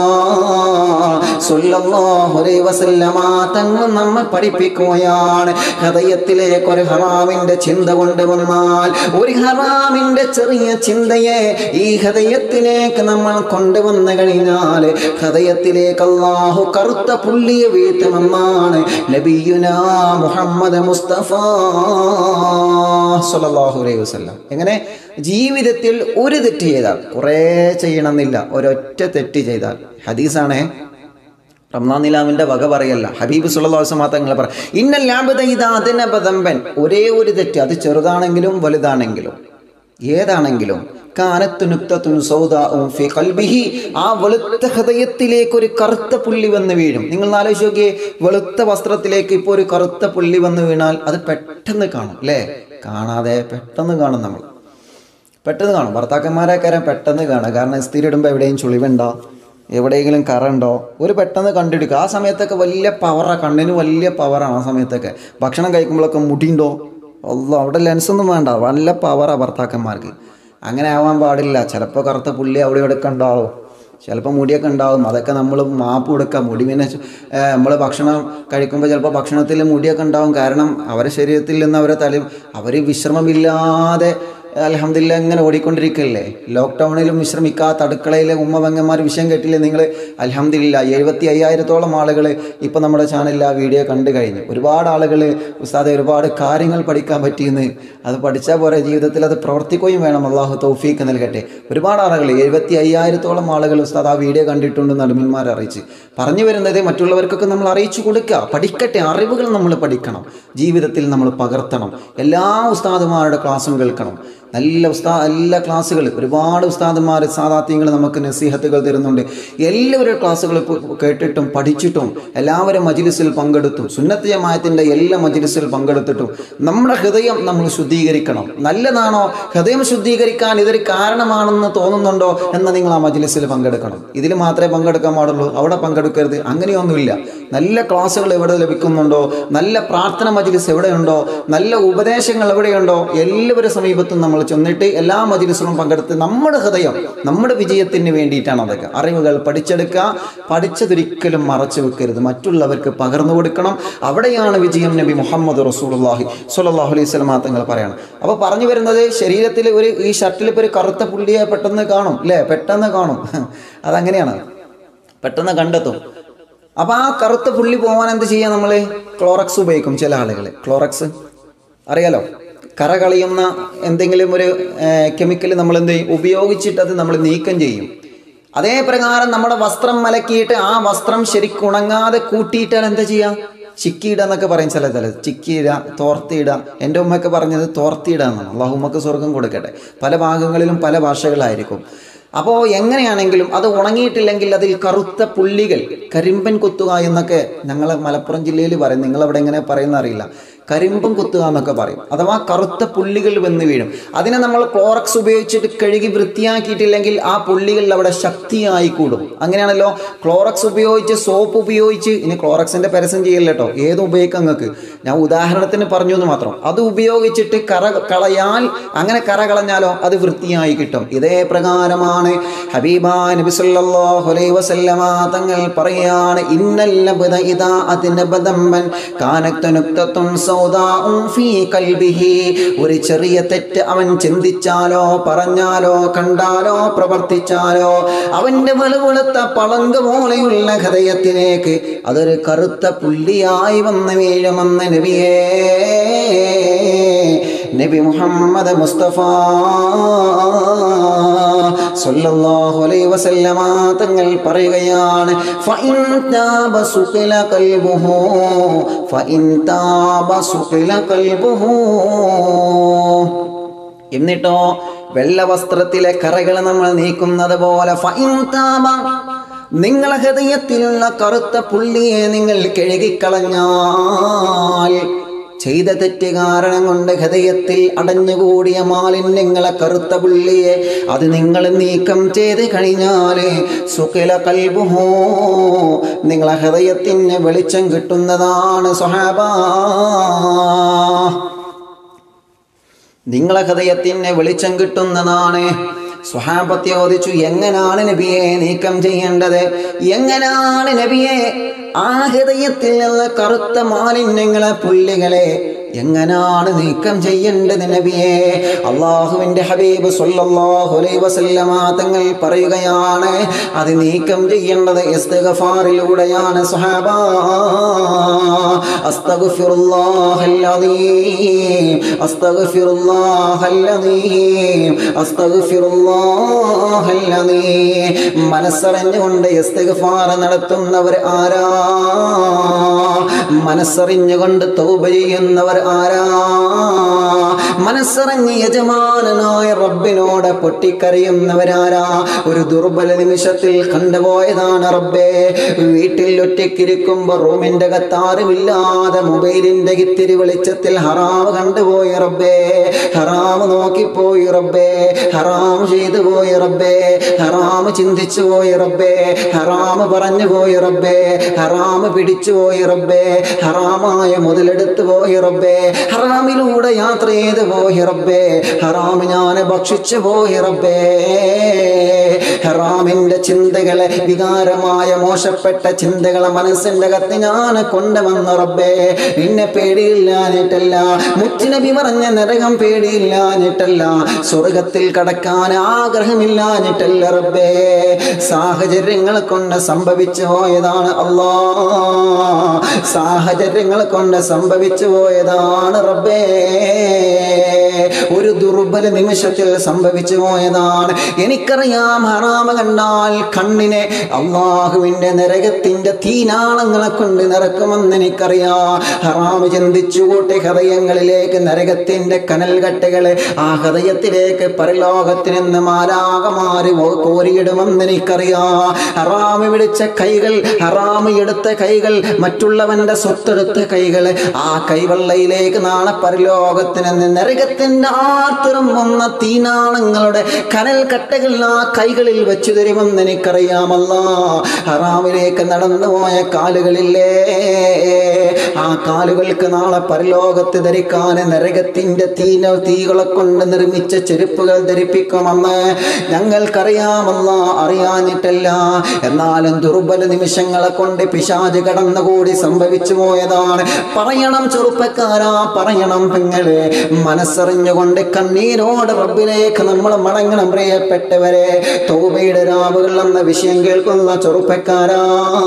സ്വല്ലല്ലാഹു അലൈഹി വസല്ലമ തങ്ങൾ നമ്മെ പഠിപ്പിക്കുകയാണ്. ഹൃദയത്തിലേക്ക് ഒരു ഹറാമിന്റെ ചിന്ത കൊണ്ടുവന്നാൽ, ഒരു ഹറാമിന്റെ ചെറിയ ചിന്തയെ ഈ ഹൃദയത്തിലേക്ക് നമ്മൾ കൊണ്ടുവന്നു കഴിഞ്ഞാൽ, ഹൃദയത്തിലേക്ക് അല്ലാഹു കറുത്ത പുള്ളിയെ വീഴ്ത്തുമെന്നാണ് നബിയുനാ മുഹമ്മദ് മുസ്തഫ സ്വല്ലല്ലാഹു അലൈഹി വസല്ലം. എങ്ങനെ? ജീവിതത്തിൽ ഒരു തെറ്റ് ചെയ്താൽ, കുറേ ചെയ്യണമെന്നില്ല, ഒരൊറ്റ തെറ്റ് ചെയ്താൽ, ഹദീസാണേ, റമദാൻ നിലാമിന്റെ വക പറയല്ല, ഹബീബ് സല്ലല്ലാഹു അലൈഹി വസല്ലം തങ്ങൾ പറ, ഇന്നൽ അബ്ദ ഇദാ അദ്നബ ദംബൻ, ഒരേ ഒരു തെറ്റ്, അത് ചെറുതാണെങ്കിലും വലുതാണെങ്കിലും ഏതാണെങ്കിലും, കാനത്ത് നുക്തത്തുൻ സൗദാഉൻ ഫീ ഖൽബിഹി, ആ വെളുത്ത ഹൃദയത്തിലേക്ക് ഒരു കറുത്ത പുള്ളി വന്ന് വീഴും. നിങ്ങൾ ആലോചിച്ച് നോക്കിയേ, വെളുത്ത വസ്ത്രത്തിലേക്ക് ഇപ്പോൾ ഒരു കറുത്ത പുള്ളി വന്ന് വീണാൽ അത് പെട്ടെന്ന് കാണും അല്ലേ? കാണാതെ പെട്ടെന്ന് കാണും, നമ്മൾ പെട്ടെന്ന് കാണും. ഭർത്താക്കന്മാരൊക്കെ പെട്ടെന്ന് കാണുക, കാരണം ഇസ്തിരി ഇടുമ്പോൾ എവിടെയും ചുളിവുണ്ടോ, എവിടെയെങ്കിലും കറണ്ടോ, ഒരു പെട്ടെന്ന് കണ്ടെടുക്കുക. ആ സമയത്തൊക്കെ വലിയ പവറാണ്, കണ്ണിന് വലിയ പവറാണ്. ആ സമയത്തൊക്കെ ഭക്ഷണം കഴിക്കുമ്പോഴൊക്കെ മുടിയുണ്ടോ, അല്ല അവിടെ ലെൻസൊന്നും വേണ്ട, നല്ല പവറാണ് ഭർത്താക്കന്മാർക്ക്. അങ്ങനെ ആവാൻ പാടില്ല. ചിലപ്പോൾ കറുത്ത പുള്ളി അവിടെ ഇവിടെയൊക്കെ ഉണ്ടാവും, ചിലപ്പോൾ മുടിയൊക്കെ ഉണ്ടാവും. അതൊക്കെ നമ്മൾ മാപ്പ് കൊടുക്കുക. മുടി പിന്നെ നമ്മൾ ഭക്ഷണം കഴിക്കുമ്പോൾ ചിലപ്പോൾ ഭക്ഷണത്തിൽ മുടിയൊക്കെ ഉണ്ടാവും. കാരണം അവരുടെ ശരീരത്തിൽ നിന്ന് അവർ വിശ്രമമില്ലാതെ അൽഹംദുലില്ലാഹ് ഇങ്ങനെ ഓടിക്കൊണ്ടിരിക്കുകയല്ലേ. ലോക്ക്ഡൗണിലും വിശ്രമിക്കാത്ത അടുക്കളയിലെ ഉമ്മ വിഷയം കേട്ടില്ലേ നിങ്ങൾ? അൽഹംദുലില്ലാഹ് 75,000-ഓളം ആളുകൾ ഇപ്പോൾ നമ്മുടെ ചാനലിൽ ആ വീഡിയോ കണ്ടു കഴിഞ്ഞു. ഒരുപാട് ആളുകൾ ഉസ്താദെ ഒരുപാട് കാര്യങ്ങൾ പഠിക്കാൻ പറ്റിയെന്ന്, അത് പഠിച്ചാൽ പോരെ, ജീവിതത്തിൽ അത് പ്രവർത്തിക്കുകയും വേണം. അള്ളാഹു തൗഫീഖ് നൽകട്ടെ. ഒരുപാട് ആളുകൾ 75,000-ഓളം ആളുകൾ ഉസ്താദ് ആ വീഡിയോ കണ്ടിട്ടുണ്ടെന്ന് അഡ്മിന്മാർ അറിയിച്ച്. പറഞ്ഞു വരുന്നത് മറ്റുള്ളവർക്കൊക്കെ നമ്മൾ അറിയിച്ചു കൊടുക്കുക, പഠിക്കട്ടെ, അറിവുകൾ നമ്മൾ പഠിക്കണം, ജീവിതത്തിൽ നമ്മൾ പകർത്തണം. എല്ലാ ഉസ്താദുമാരുടെ ക്ലാസ്സും കേൾക്കണം. നല്ല എല്ലാ ക്ലാസ്സുകൾ ഒരുപാട് ഉസ്താദന്മാർ സാദാത്യങ്ങൾ നമുക്ക് നസീഹത്തുകൾ തരുന്നുണ്ട്. എല്ലാവരും ക്ലാസ്സുകൾ കേട്ടിട്ടും പഠിച്ചിട്ടും എല്ലാവരും മജ്ലിസിൽ പങ്കെടുത്തും സുന്നത്ത് ജമാഅത്തിൻ്റെ എല്ലാ മജ്ലിസിൽ പങ്കെടുത്തിട്ടും നമ്മുടെ ഹൃദയം നമ്മൾ ശുദ്ധീകരിക്കണം. നല്ലതാണോ ഹൃദയം ശുദ്ധീകരിക്കാൻ ഇതൊരു കാരണമാണെന്ന് തോന്നുന്നുണ്ടോ എന്ന് നിങ്ങൾ ആ മജ്ലിസിൽ പങ്കെടുക്കണം. ഇതിൽ മാത്രമേ പങ്കെടുക്കാൻ പാടുള്ളൂ, അവിടെ പങ്കെടുക്കരുത്, അങ്ങനെയൊന്നുമില്ല. നല്ല ക്ലാസ്സുകൾ എവിടെ ലഭിക്കുന്നുണ്ടോ, നല്ല പ്രാർത്ഥന മജ്ലിസ് എവിടെയുണ്ടോ, നല്ല ഉപദേശങ്ങൾ എവിടെയുണ്ടോ എല്ലാവരുടെ സമീപത്തും നമ്മൾ ചെന്നിട്ട് എല്ലാ മജ്ലിസിലും പങ്കെടുത്ത് നമ്മുടെ ഹൃദയം നമ്മുടെ വിജയത്തിന് വേണ്ടിയിട്ടാണ്. അതൊക്കെ അറിവുകൾ പഠിച്ചെടുക്കുക, പഠിച്ചതൊരിക്കലും മറച്ചു വെക്കരുത്, മറ്റുള്ളവർക്ക് പകർന്നു കൊടുക്കണം. അവിടെയാണ് വിജയം. നബി മുഹമ്മദ് റസൂലുള്ളാഹി സ്വല്ലല്ലാഹു അലൈഹി വസല്ലം തങ്ങൾ പറയാണ്. അപ്പോൾ പറഞ്ഞു വരുന്നത് ശരീരത്തിൽ ഈ ഷർട്ടിൽ ഇപ്പോൾ ഒരു കറുത്ത പുള്ളിയെ പെട്ടെന്ന് കാണും അല്ലേ, പെട്ടെന്ന് കാണും, അതങ്ങനെയാണ്, പെട്ടെന്ന് കണ്ടെത്തും. അപ്പോൾ ആ കറുത്ത പുള്ളി പോകാൻ എന്ത് ചെയ്യുക, നമ്മൾ ക്ലോറക്സ് ഉപയോഗിക്കും. ചില ആളുകൾ ക്ലോറക്സ് അറിയാലോ, കറ കളയുന്ന എന്തെങ്കിലും ഒരു കെമിക്കൽ നമ്മൾ എന്ത് ചെയ്യും, ഉപയോഗിച്ചിട്ട് അത് നമ്മൾ നീക്കം ചെയ്യും. അതേ പ്രകാരം നമ്മുടെ വസ്ത്രം മലക്കിയിട്ട് ആ വസ്ത്രം ശരിക്കും ഉണങ്ങാതെ കൂട്ടിയിട്ടാൽ എന്താ ചെയ്യുക, ചിക്കിയിടുക എന്നൊക്കെ പറയും. ചില ചിക്കിയിടുക, തോർത്തിയിടുക. എൻ്റെ ഉമ്മയൊക്കെ പറഞ്ഞത് തോർത്തിയിടുക എന്നാണ്. അള്ളാഹു ഉമ്മക്ക് സ്വർഗം കൊടുക്കട്ടെ. പല ഭാഗങ്ങളിലും പല ഭാഷകളായിരിക്കും. അപ്പോൾ എങ്ങനെയാണെങ്കിലും അത് ഉണങ്ങിയിട്ടില്ലെങ്കിൽ അതിൽ കറുത്ത പുള്ളികൾ, കരിമ്പൻ കുത്തുക എന്നൊക്കെ ഞങ്ങൾ മലപ്പുറം ജില്ലയിൽ പറയും, നിങ്ങളവിടെ എങ്ങനെ പറയുന്ന അറിയില്ല. കരിമ്പം കുത്തുക എന്നൊക്കെ പറയും. അഥവാ കറുത്ത പുള്ളികൾ വന്ന് വീഴും. അതിനെ നമ്മൾ ക്ലോറക്സ് ഉപയോഗിച്ചിട്ട് കഴുകി വൃത്തിയാക്കിയിട്ടില്ലെങ്കിൽ ആ പുള്ളികൾ അവിടെ ശക്തിയായി കൂടും. അങ്ങനെയാണല്ലോ ക്ലോറക്സ് ഉപയോഗിച്ച്, സോപ്പ് ഉപയോഗിച്ച്, ഇനി ക്ലോറക്സിൻ്റെ പരസ്യം ചെയ്യില്ല കേട്ടോ, ഏതും ഉപയോഗിക്കാം നിങ്ങൾക്ക്, ഞാൻ ഉദാഹരണത്തിന് പറഞ്ഞു എന്ന് മാത്രം. അത് ഉപയോഗിച്ചിട്ട് കറ കളയാൽ, അങ്ങനെ കറ കളഞ്ഞാലോ അത് വൃത്തിയായി കിട്ടും. ഇതേ പ്രകാരമാണ് ഹബീബായ നബി സല്ലല്ലാഹു അലൈഹി വസല്ലമ തങ്ങൾ പറയാണ്, ഇന്നൽ നബദ ഇദാ അദ്നബദംബൻ കാനത നുക്തതുൻ ഒരു ചെറിയ തെറ്റ് അവൻ ചിന്തിച്ചാലോ പറഞ്ഞാലോ കണ്ടാലോ പ്രവർത്തിച്ചാലോ അവന്റെ വെളുവെളുത്ത പളങ്ക് പോലെയുള്ള ഹൃദയത്തിലേക്ക് അതൊരു കറുത്ത പുള്ളിയായി വന്ന് വീഴുമെന്ന് നബി മുഹമ്മദ് മുസ്തഫ സല്ലല്ലാഹു അലൈഹി വസല്ലമ തങ്ങൾ പറയുകയാണ്, ഫഇൻ താബ സുഖില ഖൽബുഹു ഫഇൻ താബ സുഖില ഖൽബുഹു. എന്നിട്ടോ വെള്ള വസ്ത്രത്തിലെ കറകൾ നമ്മൾ നീക്കുന്നത് പോലെ ഫഇൻ താബ, നിങ്ങളെ ഹൃദയത്തിലുള്ള കറുത്ത പുള്ളിയെ നിങ്ങൾ കഴുകിക്കളഞ്ഞാൽ, ചെയ്ത തെറ്റ് കാരണം കൊണ്ട് ഹൃദയത്തിൽ അടഞ്ഞുകൂടിയ മാലിന്യങ്ങളെ, കറുത്ത പുള്ളിയെ അത് നിങ്ങൾ നീക്കം ചെയ്ത് കഴിഞ്ഞാൽ സുഖില ഖൽബുഹു, നിങ്ങളെ ഹൃദയത്തിന് വെളിച്ചം കിട്ടുന്നതാണ് സ്വഹാബാ. നിങ്ങളെ ഹൃദയത്തിന് വെളിച്ചം കിട്ടുന്നതാണ്. സ്വഹാബത്ത് ചോദിച്ചു, എങ്ങനെയാണ് നബിയെ നീക്കം ചെയ്യേണ്ടത്, എങ്ങനെയാണ് നബിയെ ആ ഹൃദയത്തിൽ നിന്ന് കറുത്ത മാലിന്യങ്ങളെ, പുള്ളികളെ എങ്ങനെയാണ് നീക്കം ചെയ്യേണ്ടത് നബിയെ? അള്ളാഹുവിൻ്റെ ഹബീബ് സ്വല്ലല്ലാഹു അലൈഹി വസല്ലമ തങ്ങൾ പറയുകയാണ്, അത് നീക്കം ചെയ്യേണ്ടത് ഇസ്തിഗ്ഫാറിലൂടെയാണ് സ്വഹാബാ. അസ്തഗ്ഫിറുല്ലാഹൽ അദീം, അസ്തഗ്ഫിറുല്ലാഹൽ അദീം, അസ്തഗ്ഫിറുല്ലാഹൽ അദീം. മനസ്സറിഞ്ഞുകൊണ്ട് ഇസ്തിഗ്ഫാർ നടത്തുന്നവർ ആരാ? മനസ്സറിഞ്ഞുകൊണ്ട് തൗബ ചെയ്യുന്നവർ ആരാ? മനസ്സറിഞ്ഞ് യജമാനനായ റബ്ബിനോട് പൊട്ടിക്കരയുന്നവരാരാ? ഒരു ദുർബല നിമിഷത്തിൽ കണ്ടുപോയതാണ് റബ്ബേ. വീട്ടിൽ ഒറ്റയ്ക്കിരിക്കുമ്പോ റൂമിന്റെ കത്താറുമില്ലാതെ മൊബൈലിന്റെ ഇത്തിരി വെളിച്ചത്തിൽ ഹറാമ് കണ്ടുപോയി റബ്ബേ, ഹറാമ് നോക്കിപ്പോയി റബ്ബേ, ഹറാമ് ചെയ്തു പോയി റബ്ബേ, ഹറാമ് ചിന്തിച്ചു പോയി റബ്ബേ, ഹറാമ് പറഞ്ഞു പോയി റബ്ബേ, ഹറാമ് പിടിച്ചു പോയി റബ്ബേ, ഹറാമായ മുതലെടുത്തു പോയി റബ്ബേ, ഹറാമിലൂടെ യാത്ര ചെയ്തു പോയി റബ്ബേ, ഹറാമ് ഞാൻ ഭക്ഷിച്ചു പോയി റബ്ബേ. ഹറാമിന്റെ ചിന്തകളെ, വികാരമായ മോശപ്പെട്ട ചിന്തകളെ മനസ്സിന്റെ അകത്ത് ഞാൻ കൊണ്ടുവന്ന റബ്ബേ. നിന്നെ പേടിയില്ലാഞ്ഞിട്ടല്ല, മുത്തുനബി പറഞ്ഞ നരകം പേടിയില്ലാഞ്ഞിട്ടല്ല, സ്വർഗത്തിൽ കടക്കാൻ ആഗ്രഹമില്ലാഞ്ഞിട്ടല്ല റബ്ബേ. സാഹചര്യങ്ങൾ കൊണ്ട് സംഭവിച്ചു പോയതാണ് അല്ലാ, സാഹചര്യങ്ങൾ കൊണ്ട് സംഭവിച്ചു പോയതാണ് റബ്ബേ. ഒരു ദുർബല നിമിഷത്തിൽ സംഭവിച്ചു പോയതാണ്. എനിക്കറിയാം ഹറാമ കണ്ടാൽ കണ്ണിനെ അള്ളാഹുവിൻ്റെ നരകത്തിൻ്റെ തീനാളങ്ങളെ കൊണ്ട് നിറക്കുമെന്ന് എനിക്കറിയാം. ഹറാമ് ചിന്തിച്ചു കൂട്ടി ഹൃദയങ്ങളിലേക്ക് നരകത്തിൻ്റെ കനൽകട്ടകളെ ആ ഹൃദയത്തിലേക്ക് പരലോകത്തിൽ നിന്ന് മാലാകമാറി കോരിയിടുമെന്ന് എനിക്കറിയാം. ഹറാമ് പിടിച്ച കൈകൾ, ഹറാമ് എടുത്ത കൈകൾ, മറ്റുള്ളവന്റെ സ്വത്തെടുത്ത കൈകൾ, ആ കൈവെള്ളയിലേക്ക് നാളെ പരലോകത്തിൽ നിന്ന് നരകത്തിൻ്റെ ആർത്തിറങ്ങുന്ന തീനാളങ്ങളുടെ കനൽ കട്ടകൾ ആ കൈകളിൽ വെച്ചു തരുമെന്ന് എനിക്കറിയാമല്ല. ഹറാമിലേക്ക് നടന്നു പോയ കാലുകളില്ലേ, ആ കാലുകൾക്ക് നാളെ പരലോകത്ത് ധരിക്കാൻ നരകത്തിൻ്റെ തീകളെ കൊണ്ട് നിർമ്മിച്ച ചെരുപ്പുകൾ ധരിപ്പിക്കുമെന്ന് ഞങ്ങൾക്കറിയാമല്ല, അറിയാഞ്ഞിട്ടല്ല. എന്നാലും ദുർബല നിമിഷങ്ങളെ കൊണ്ട് പിശാച് കടന്നുകൂടി സംഭവിച്ചു പോയതാണ്. പറയണം ചെറുപ്പക്കാരാ, പറയണം പെങ്ങളെ, മനസ്സറിഞ്ഞുകൊണ്ട് കണ്ണീരോട് റബ്ബിലേക്ക് നമ്മൾ മടങ്ങണം. പ്രിയപ്പെട്ടവരെ, തൗബയുടെ രാവുകൾ എന്ന വിഷയം കേൾക്കുന്ന ചെറുപ്പക്കാരാ,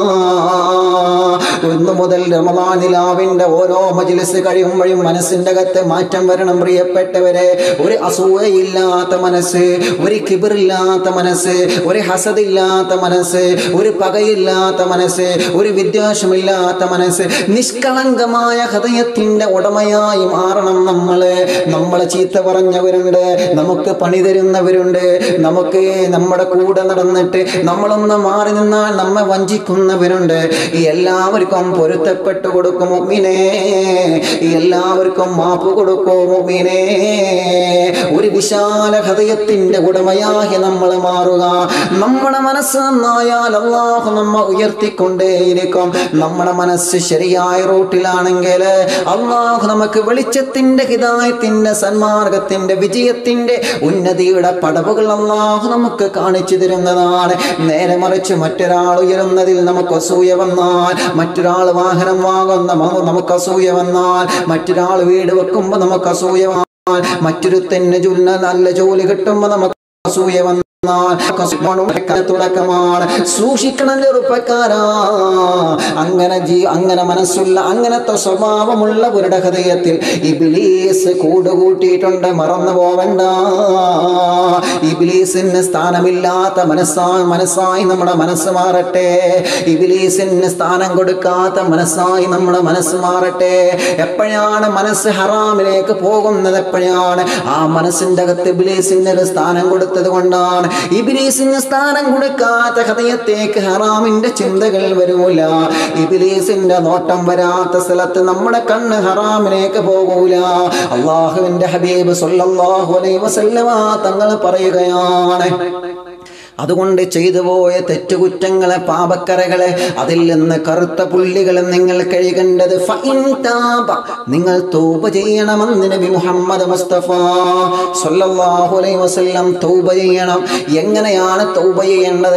1 മുതൽ റമദാൻ നിലാവിൻ്റെ ഓരോ മജ്‌ലിസ് കഴിയുമ്പോഴും മനസ്സിൻ്റെ അകത്ത് മാറ്റം വരണം. പ്രിയപ്പെട്ടവരെ, ഒരു അസൂയയില്ലാത്ത മനസ്സ്, ഒരു കിബിറില്ലാത്ത മനസ്സ്, ഒരു ഹസദില്ലാത്ത മനസ്സ്, ഒരു പകയില്ലാത്ത മനസ്സ്, ഒരു വിദ്വേഷമില്ലാത്ത മനസ്സ്, നിഷ്കളങ്കമായ ഹൃദയത്തിൻ്റെ ഉടമയായി മാറണം. നമ്മളെ ചീത്ത പറഞ്ഞവരുണ്ട്, നമുക്ക് പണി തരുന്നവരുണ്ട്, നമുക്ക് നമ്മുടെ കൂടെ നടന്നിട്ട് നമ്മളൊന്ന് മാറി നിന്നാൽ നമ്മെ വഞ്ചിക്കുന്നവരുണ്ട്. ഈ എല്ലാവർക്കും പൊരുത്തപ്പെട്ടു കൊടുക്കും മുഅ്മിനേ, എല്ലാവർക്കും മാപ്പ് കൊടുക്കും മുഅ്മിനേ. ഒരു വിശാല ഹൃദയത്തിൻ്റെ ഉടമയായി നമ്മൾ മാറുക. നമ്മുടെ മനസ്സ് നന്നായാൽ അല്ലാഹു നമ്മെ ഉയർത്തിക്കൊണ്ടേയിരിക്കും. നമ്മുടെ മനസ്സ് ശരിയായ റൂട്ടിലാണെങ്കിൽ അല്ലാഹു നമുക്ക് വെളിച്ചത്തിൻ്റെ, ഹിദായത്തിൻ്റെ, സന്മാർഗത്തിൻ്റെ, വിജയത്തിൻ്റെ, ഉന്നതിയുടെ പടവുകൾ അല്ലാഹു നമുക്ക് കാണിച്ചു തരുന്നതാണ്. നേരെ മറിച്ച് മറ്റൊരാൾ ഉയരുന്നതിൽ നമുക്ക് അസൂയ വന്നാൽ, മറ്റൊരാൾ വാഹനം വാങ്ങുന്ന നമുക്ക് അസൂയ വന്നാൽ, മറ്റൊരാൾ വീട് വെക്കുമ്പോൾ നമുക്ക് അസൂയ വന്നാൽ, മറ്റൊരുത്തന്നെ നല്ല ജോലി കിട്ടുമ്പോൾ നമുക്ക് അസൂയ വന്നാൽ തുടക്കമാണ്. സൂക്ഷിക്കണം ചെറുപ്പക്കാരാ. അങ്ങനെ മനസ്സുള്ള, അങ്ങനത്തെ സ്വഭാവമുള്ളവരുടെ ഹൃദയത്തിൽ ഇബ്ലീസ് കൂടുകൂട്ടിയിട്ടുണ്ട്, മറന്നു പോവണ്ട. ഇബ്ലീസിന് സ്ഥാനമില്ലാത്ത മനസ്സായി നമ്മുടെ മനസ്സ് മാറട്ടെ. ഇബ്ലീസിന് സ്ഥാനം കൊടുക്കാത്ത മനസ്സായി നമ്മുടെ മനസ്സ് മാറട്ടെ. എപ്പോഴാണ് മനസ്സ് ഹറാമിലേക്ക് പോകുന്നത്, എപ്പോഴാണ് ആ മനസ്സിൻ്റെ അകത്ത് ഇബ്ലീസിന് ഒരു സ്ഥാനം കൊടുത്തത് കൊണ്ടാണ്. ഇബ്ലീസിന് സ്ഥാനം കൊടുക്കാത്ത ഹൃദയത്തേക്ക് ഹറാമിന്റെ ചിന്തകൾ വരൂല. ഇബ്ലീസിന്റെ നോട്ടം വരാത്ത സ്ഥലത്ത് നമ്മുടെ കണ്ണ് ഹറാമിലേക്ക് പോകൂല. അല്ലാഹുവിന്റെ ഹബീബ് സ്വല്ലല്ലാഹു അലൈഹി വസല്ലമ തങ്ങൾ പറയുകയാണ്, അതുകൊണ്ട് ചെയ്തു പോയ തെറ്റുകുറ്റങ്ങളെ, പാപക്കറകളെ, അതിൽ നിന്ന് കറുത്ത പുള്ളികളെ നിങ്ങൾ കഴുകേണ്ടത് നിങ്ങൾ തൗബ ചെയ്യണമെന്ന് നബി മുഹമ്മദ് മുസ്തഫ സ്വല്ലല്ലാഹു അലൈഹി വസല്ലം തൗബ ചെയ്യണം. എങ്ങനെയാണ് തൗബ ചെയ്യേണ്ടത്?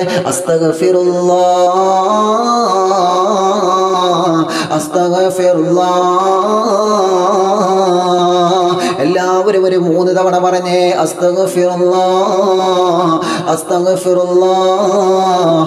എല്ലാവരും ഒരു 3 തവണ പറഞ്ഞേ, അസ്തഗ്ഫിറുല്ലാഹ്, അസ്തഗ്ഫിറുല്ലാഹ്,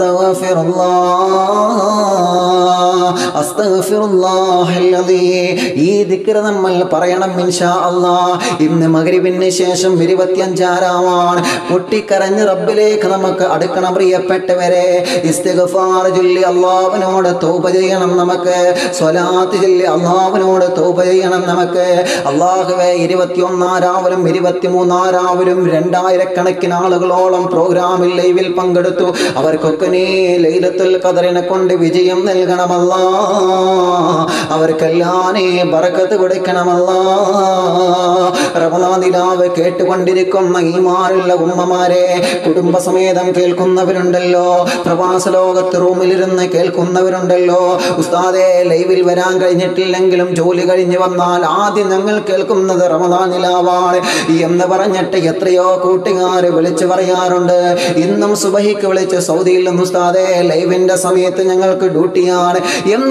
അസ്തഗ്ഫിറുല്ലാഹ്, അസ്തഗ്ഫിറുല്ലാഹല്ലദീ. ഈ ദിക്ർ നമ്മൾ പറയണം ഇൻഷാ അല്ലാഹ്. ഇന്ന് മഗ്രിബിന് ശേഷം 25 പൊട്ടിക്കരഞ്ഞ് റബ്ബിലേക്ക് നമുക്ക് അടുക്കണം. പ്രിയപ്പെട്ടവരെ, ഇസ്തിഗ്ഫാർ ചൊല്ലി അല്ലാഹുവിനോട് തൗബ ചെയ്യണം. നമുക്ക് സ്വലാത്ത് ചൊല്ലി അല്ലാഹുവിനോട് തൗബ ചെയ്യണം. നമുക്ക് അല്ലാഹുവേ, 21 23 2000 കണക്കിന് ആളുകളോളം പ്രോഗ്രാമിൽ ലൈവിൽ പങ്കെടുത്തു. അവർക്കൊക്കെ നീ ലൈലത്തുൽ ഖദറിനെ കൊണ്ട് വിജയം നൽകണമല്ലാ. അവർക്കെല്ലാം നീ ബറക്കത്ത് കൊടുക്കണമല്ലാ. റമദാൻ നിലാവ് കേട്ടുകൊണ്ടിരിക്കുന്ന ഈമാനുള്ള ഉമ്മമാരെ, കുടുംബസമേതം കേൾക്കുന്നവരുണ്ടല്ലോ, പ്രവാസ ലോകത്ത് റൂമിലിരുന്ന് കേൾക്കുന്നവരുണ്ടല്ലോ. ഉസ്താദേ, ലൈവിൽ വരാൻ കഴിഞ്ഞിട്ടില്ലെങ്കിലും ജോലി കഴിഞ്ഞ് വന്നാൽ ആദ്യം ഞങ്ങൾ കേൾക്കുന്നത് റമദാൻ നിലാവാണ് എന്ന് പറഞ്ഞിട്ട് എത്രയോ കൂട്ടുകാർ വിളിച്ചു പറയാറുണ്ട്. ഇന്നും സുബഹിക്ക് വിളിച്ച് സൗദിയിൽ നിന്ന് ഉസ്താദേ, ലൈവിന്റെ സമയത്ത് ഞങ്ങൾക്ക് ഡ്യൂട്ടിയാണ് എന്ന്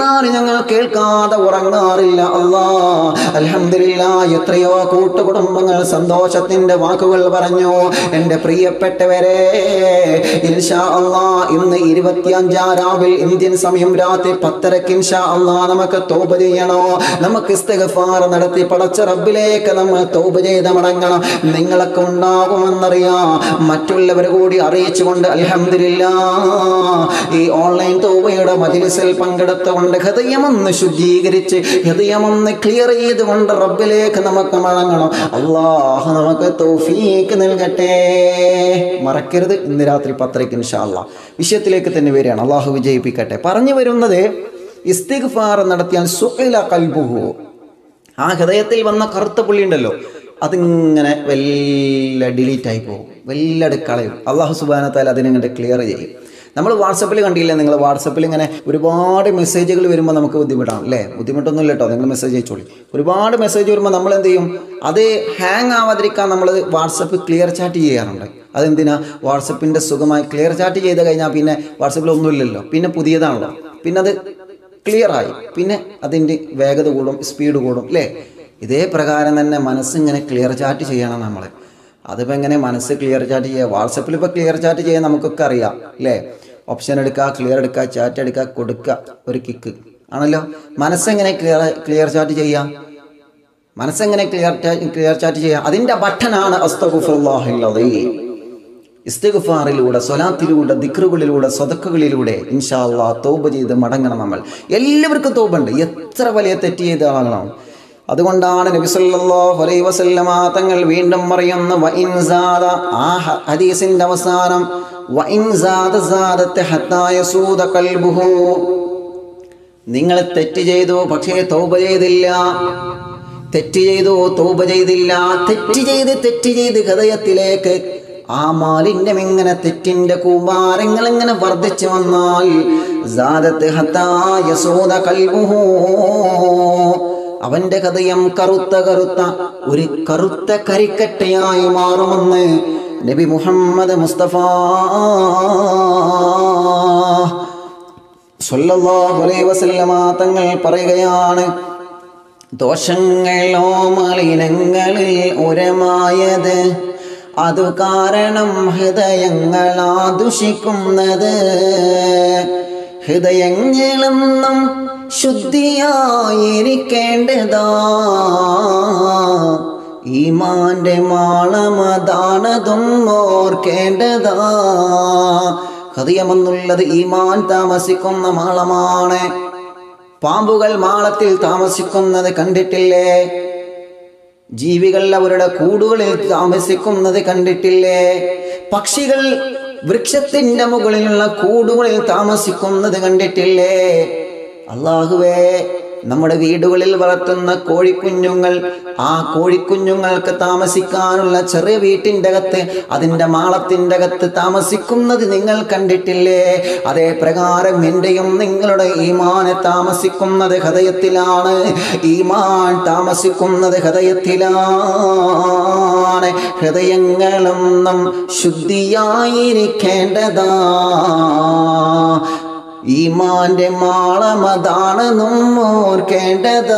എന്നിരുന്നാലും ഞങ്ങൾ കേൾക്കാതെ ഉറങ്ങാറില്ല അല്ലാ. അൽഹംദുലില്ലാഹ് എത്രയോ കൂട്ടുകുടുംബങ്ങൾ സന്തോഷത്തിന്റെ വാക്കുകൾ പറഞ്ഞു. എൻ്റെ പ്രിയപ്പെട്ടവരെ, ഇൻഷാ അല്ലാഹ് ഇന്ന് 25 രാവിൽ ഇന്ത്യൻ സമയം രാത്രി 10:30 ഇൻഷാ അല്ലാഹ് നമുക്ക് തൗബ ചെയ്യണോ? നമുക്ക് ഇസ്തിഗ്ഫാർ നടത്തി പടച്ച റബ്ബിലേക്ക് നമ്മൾ തൗബ ചെയ്ത് മടങ്ങണം. നിങ്ങളൊക്കെ ഉണ്ടാകുമെന്നറിയാം, മറ്റുള്ളവർ കൂടി അറിയിച്ചുകൊണ്ട് അൽഹംദുലില്ലാഹ് ഈ ഓൺലൈൻ തൗബയുടെ മജ്ലിസിൽ പങ്കെടുത്തുകൊണ്ട് ഹൃദയമൊന്ന് ശുദ്ധീകരിച്ച് ഹൃദയമൊന്ന് ക്ലിയർ ചെയ്തുകൊണ്ട് റബ്ബിലേക്ക് നമുക്ക് മടങ്ങണം. അല്ലാഹു നമുക്ക് തൗഫീഖ് നൽകട്ടെ. മറക്കരുത്, ഇന്ന് രാത്രി 10:30 ഇൻഷാ അല്ലാഹ്. വിഷയത്തിലേക്ക് തന്നെ വരികയാണ്. അല്ലാഹു വിജയിപ്പിക്കട്ടെ. പറഞ്ഞു വരുന്നത്, ഇസ്തിഗ്ഫാർ നടത്തിയാൽ സുഖില ഖൽബുഹു, ആ ഹൃദയത്തിൽ വന്ന കറുത്ത പുള്ളി ഉണ്ടല്ലോ, അതിങ്ങനെ വല്ല ഡിലീറ്റായി പോകും, വല്ലട് കളയും. അല്ലാഹു സുബ്ഹാനഹു വ തആല അതിനങ്ങോട്ട് ക്ലിയർ ചെയ്യും. നമ്മൾ വാട്സപ്പിൽ കണ്ടില്ലേ, നിങ്ങൾ വാട്സപ്പിൽ ഇങ്ങനെ ഒരുപാട് മെസ്സേജുകൾ വരുമ്പോൾ നമുക്ക് ബുദ്ധിമുട്ടാണ് അല്ലേ? ബുദ്ധിമുട്ടൊന്നുമില്ല കേട്ടോ, നിങ്ങൾ മെസ്സേജ് അയച്ചോളി. ഒരുപാട് മെസ്സേജ് വരുമ്പോൾ നമ്മൾ എന്ത് ചെയ്യും? അത് ഹാങ് ആവാതിരിക്കാൻ നമ്മൾ വാട്സപ്പ് ക്ലിയർ ചാറ്റ് ചെയ്യാറുണ്ട്. അതെന്തിനാ? വാട്സപ്പിൻ്റെ സുഖമായി ക്ലിയർ ചാറ്റ് ചെയ്ത് കഴിഞ്ഞാൽ പിന്നെ വാട്സപ്പിൽ ഒന്നുമില്ലല്ലോ, പിന്നെ പുതിയതാണല്ലോ, പിന്നെ അത് ക്ലിയറായി, പിന്നെ അതിൻ്റെ വേഗത കൂടും, സ്പീഡ് കൂടും അല്ലേ? ഇതേ പ്രകാരം തന്നെ മനസ്സിങ്ങനെ ക്ലിയർ ചാറ്റ് ചെയ്യണം നമ്മൾ. അതിപ്പോൾ എങ്ങനെ മനസ്സ് ക്ലിയർ ചാറ്റ് ചെയ്യുക? വാട്സപ്പിൽ ഇപ്പോൾ ക്ലിയർ ചാറ്റ് ചെയ്യാൻ നമുക്കൊക്കെ അറിയാം അല്ലേ? ഓപ്ഷൻ എടുക്കുക, ക്ലിയർ എടുക്കുക, ചാറ്റ് എടുക്കുക, കൊടുക്കുക, ഒരു കിക്ക് ആണല്ലോ. മനസ്സെങ്ങനെ ക്ലിയർ ചാറ്റ് ചെയ്യാം? മനസ്സെങ്ങനെ ക്ലിയർ ചാറ്റ് ചെയ്യാം? അതിൻ്റെ ബട്ടനാണ് അസ്തഗ്ഫിറുല്ലാഹിൽ അദീം. ഇസ്തിഗ്ഫാറിലൂടെ, സ്വലാത്തിലൂടെ, ദിക്റുകളിലൂടെ, സദഖകളിലൂടെ ഇൻഷാ അല്ലാഹ് തൗബ ചെയ്ത് മടങ്ങണം. നമ്മൾ എല്ലാവർക്കും തൗബുണ്ട്, എത്ര വലിയ തെറ്റ് ചെയ്ത ആളാകണം. അതുകൊണ്ടാണ് നബി സല്ലല്ലാഹു അലൈഹി വസല്ലമ തങ്ങൾ വീണ്ടും പറയുന്ന വഇൻ സാദ, ആ ഹദീസിന്റെ അവസാനം വഇൻ സാദ സാദത ഹത്താ യസൂദ ഖൽബുഹു, നിങ്ങൾ തെറ്റ് ചെയ്തു പക്ഷേ തൗബ ചെയ്തില്ല, തെറ്റ് ചെയ്തു തൗബ ചെയ്തില്ല, തെറ്റ് ചെയ്ത് ഹൃദയത്തിലേക്ക് ആ മാലിന്യം ഇങ്ങനെ, തെറ്റിന്റെ കൂമ്പാരങ്ങൾ ഇങ്ങനെ വർദ്ധിച്ചു വന്നാൽ സാദത ഹത്താ യസൂദ ഖൽബുഹു, അവന്റെ ഹൃദയം ഒരു കറുത്ത കരിക്കട്ടയായി മാറുമെന്ന് നബി മുഹമ്മദ് മുസ്തഫ സ്വല്ലല്ലാഹു അലൈഹി വസല്ലമ തങ്ങൾ പറയുകയാണ്. ദോഷങ്ങളോ മലിനങ്ങളിൽ ഉരമായത്, അതു കാരണം ഹൃദയങ്ങളാ ദുഷിക്കുന്നത്. ഹൃദയങ്ങളെന്നും ശുദ്ധിയായിരിക്കേണ്ടതാ, ഈമാന്റെ മാളമതാണതും ഓർക്കേണ്ടതാ. ഹൃദയമെന്നുള്ളത് ഈമാൻ താമസിക്കുന്ന മാളമാണ്. പാമ്പുകൾ മാളത്തിൽ താമസിക്കുന്നത് കണ്ടിട്ടില്ലേ? ജീവികൾ അവരുടെ കൂടുകളിൽ താമസിക്കുന്നത് കണ്ടിട്ടില്ലേ? പക്ഷികൾ വൃക്ഷത്തിന്റെ മുകളിലുള്ള കൂടുകളിൽ താമസിക്കുന്നത് കണ്ടിട്ടില്ലേ? അല്ലാഹുവേ, നമ്മുടെ വീടുകളിൽ വളർത്തുന്ന കോഴിക്കുഞ്ഞുങ്ങൾ, ആ കോഴിക്കുഞ്ഞുങ്ങൾക്ക് താമസിക്കാനുള്ള ചെറിയ വീട്ടിൻ്റെ അകത്ത്, അതിൻ്റെ മാളത്തിൻ്റെ അകത്ത് താമസിക്കുന്നത് നിങ്ങൾ കണ്ടിട്ടില്ലേ? അതേ പ്രകാരം എൻ്റെയും നിങ്ങളുടെ ഈമാനെ താമസിക്കുന്നത് ഹൃദയത്തിലാണ്. ഈമാൻ താമസിക്കുന്നത് ഹൃദയത്തിലാണ്. ഹൃദയങ്ങളൊന്നും ശുദ്ധിയായിരിക്കേണ്ടതാ, ഈമാന്റെ മാളമതാണെന്നും ഓർക്കേണ്ടതാ.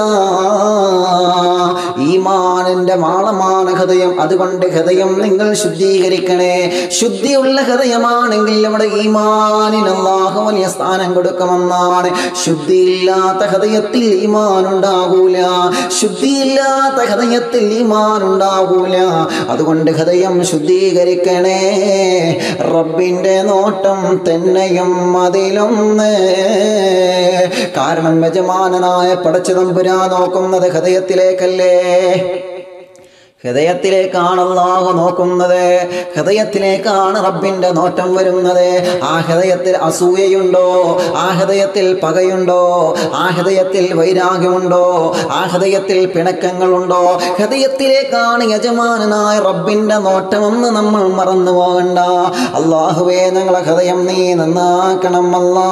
ഈമാനിന്റെ മാളമാണ് ഹൃദയം. അതുകൊണ്ട് ഹൃദയം നിങ്ങൾ ശുദ്ധീകരിക്കണേ. ശുദ്ധിയുള്ള ഹൃദയമാണെങ്കിൽ നമ്മുടെ ഈമാനിന് അല്ലാഹു വലിയ സ്ഥാനം കൊടുക്കുമെന്നാണ്. ശുദ്ധിയില്ലാത്ത ഹൃദയത്തിൽ ഈമാൻ ഉണ്ടാകൂല, ശുദ്ധിയില്ലാത്ത ഹൃദയത്തിൽ ഈമാൻ ഉണ്ടാകൂല. അതുകൊണ്ട് ഹൃദയം ശുദ്ധീകരിക്കണേ. റബ്ബിന്റെ നോട്ടം തന്നെയും അതിലും, കാരണം യജമാനനായ പടച്ചതമ്പുരാൻ നോക്കുന്നത് ഹൃദയത്തിലേക്കല്ലേ? ഹൃദയത്തിലേക്കാണ് അല്ലാഹു നോക്കുന്നത്, ഹൃദയത്തിലേക്കാണ് റബ്ബിന്റെ നോട്ടം വരുന്നത്. ആ ഹൃദയത്തിൽ അസൂയയുണ്ടോ? ആ ഹൃദയത്തിൽ പകയുണ്ടോ? ആ ഹൃദയത്തിൽ വൈരാഗ്യമുണ്ടോ? ആ ഹൃദയത്തിൽ പിണക്കങ്ങളുണ്ടോ? ഹൃദയത്തിലേക്കാണ് യജമാനനായ റബ്ബിന്റെ നോട്ടമെന്ന് നമ്മൾ മറന്നു പോകണ്ട. അല്ലാഹുവേ, ഞങ്ങളെ ഹൃദയം നീ നന്നാക്കണം അല്ലാ.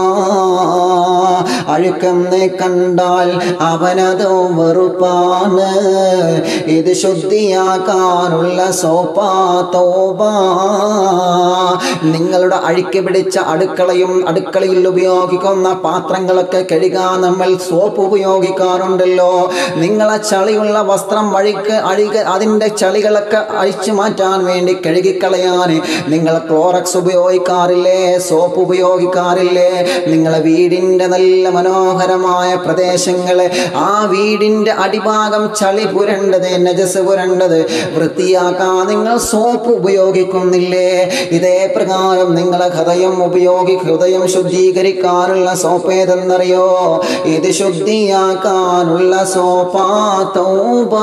അഴുക്കെന്ന് കണ്ടാൽ അവനതോ വെറുപ്പാണ്, ഇത് ശുദ്ധിയ ശുദ്ധിയാക്കാനുള്ള സോപ്പാ തൗബ. നിങ്ങളുടെ അഴുക്ക് പിടിച്ച അടുക്കളയിൽ ഉപയോഗിക്കുന്ന പാത്രങ്ങളൊക്കെ കഴുകാൻ നമ്മൾ സോപ്പ് ഉപയോഗിക്കാറുണ്ടല്ലോ. നിങ്ങളെ ചളിയുള്ള വസ്ത്രം അതിൻ്റെ ചളികളൊക്കെ അഴിച്ചു മാറ്റാൻ വേണ്ടി കഴുകിക്കളയാൻ നിങ്ങൾ ക്ലോറക്സ് ഉപയോഗിക്കാറില്ലേ? സോപ്പ് ഉപയോഗിക്കാറില്ലേ? നിങ്ങളെ വീടിൻ്റെ നല്ല മനോഹരമായ പ്രദേശങ്ങള്, ആ വീടിൻ്റെ അടിഭാഗം ചളി പുരണ്ടത്, നജസ് പുരണ്ടത് വൃത്തിയാക്കാൻ നിങ്ങൾ സോപ്പ് ഉപയോഗിക്കുന്നില്ലേ? ഇതേ പ്രകാരം നിങ്ങളെ ഹൃദയം ശുദ്ധീകരിക്കാനുള്ള സോപ്പ് ഏതെന്നറിയോ? ഇത് ശുദ്ധിയാക്കാനുള്ള സോപ്പാ തൗബ.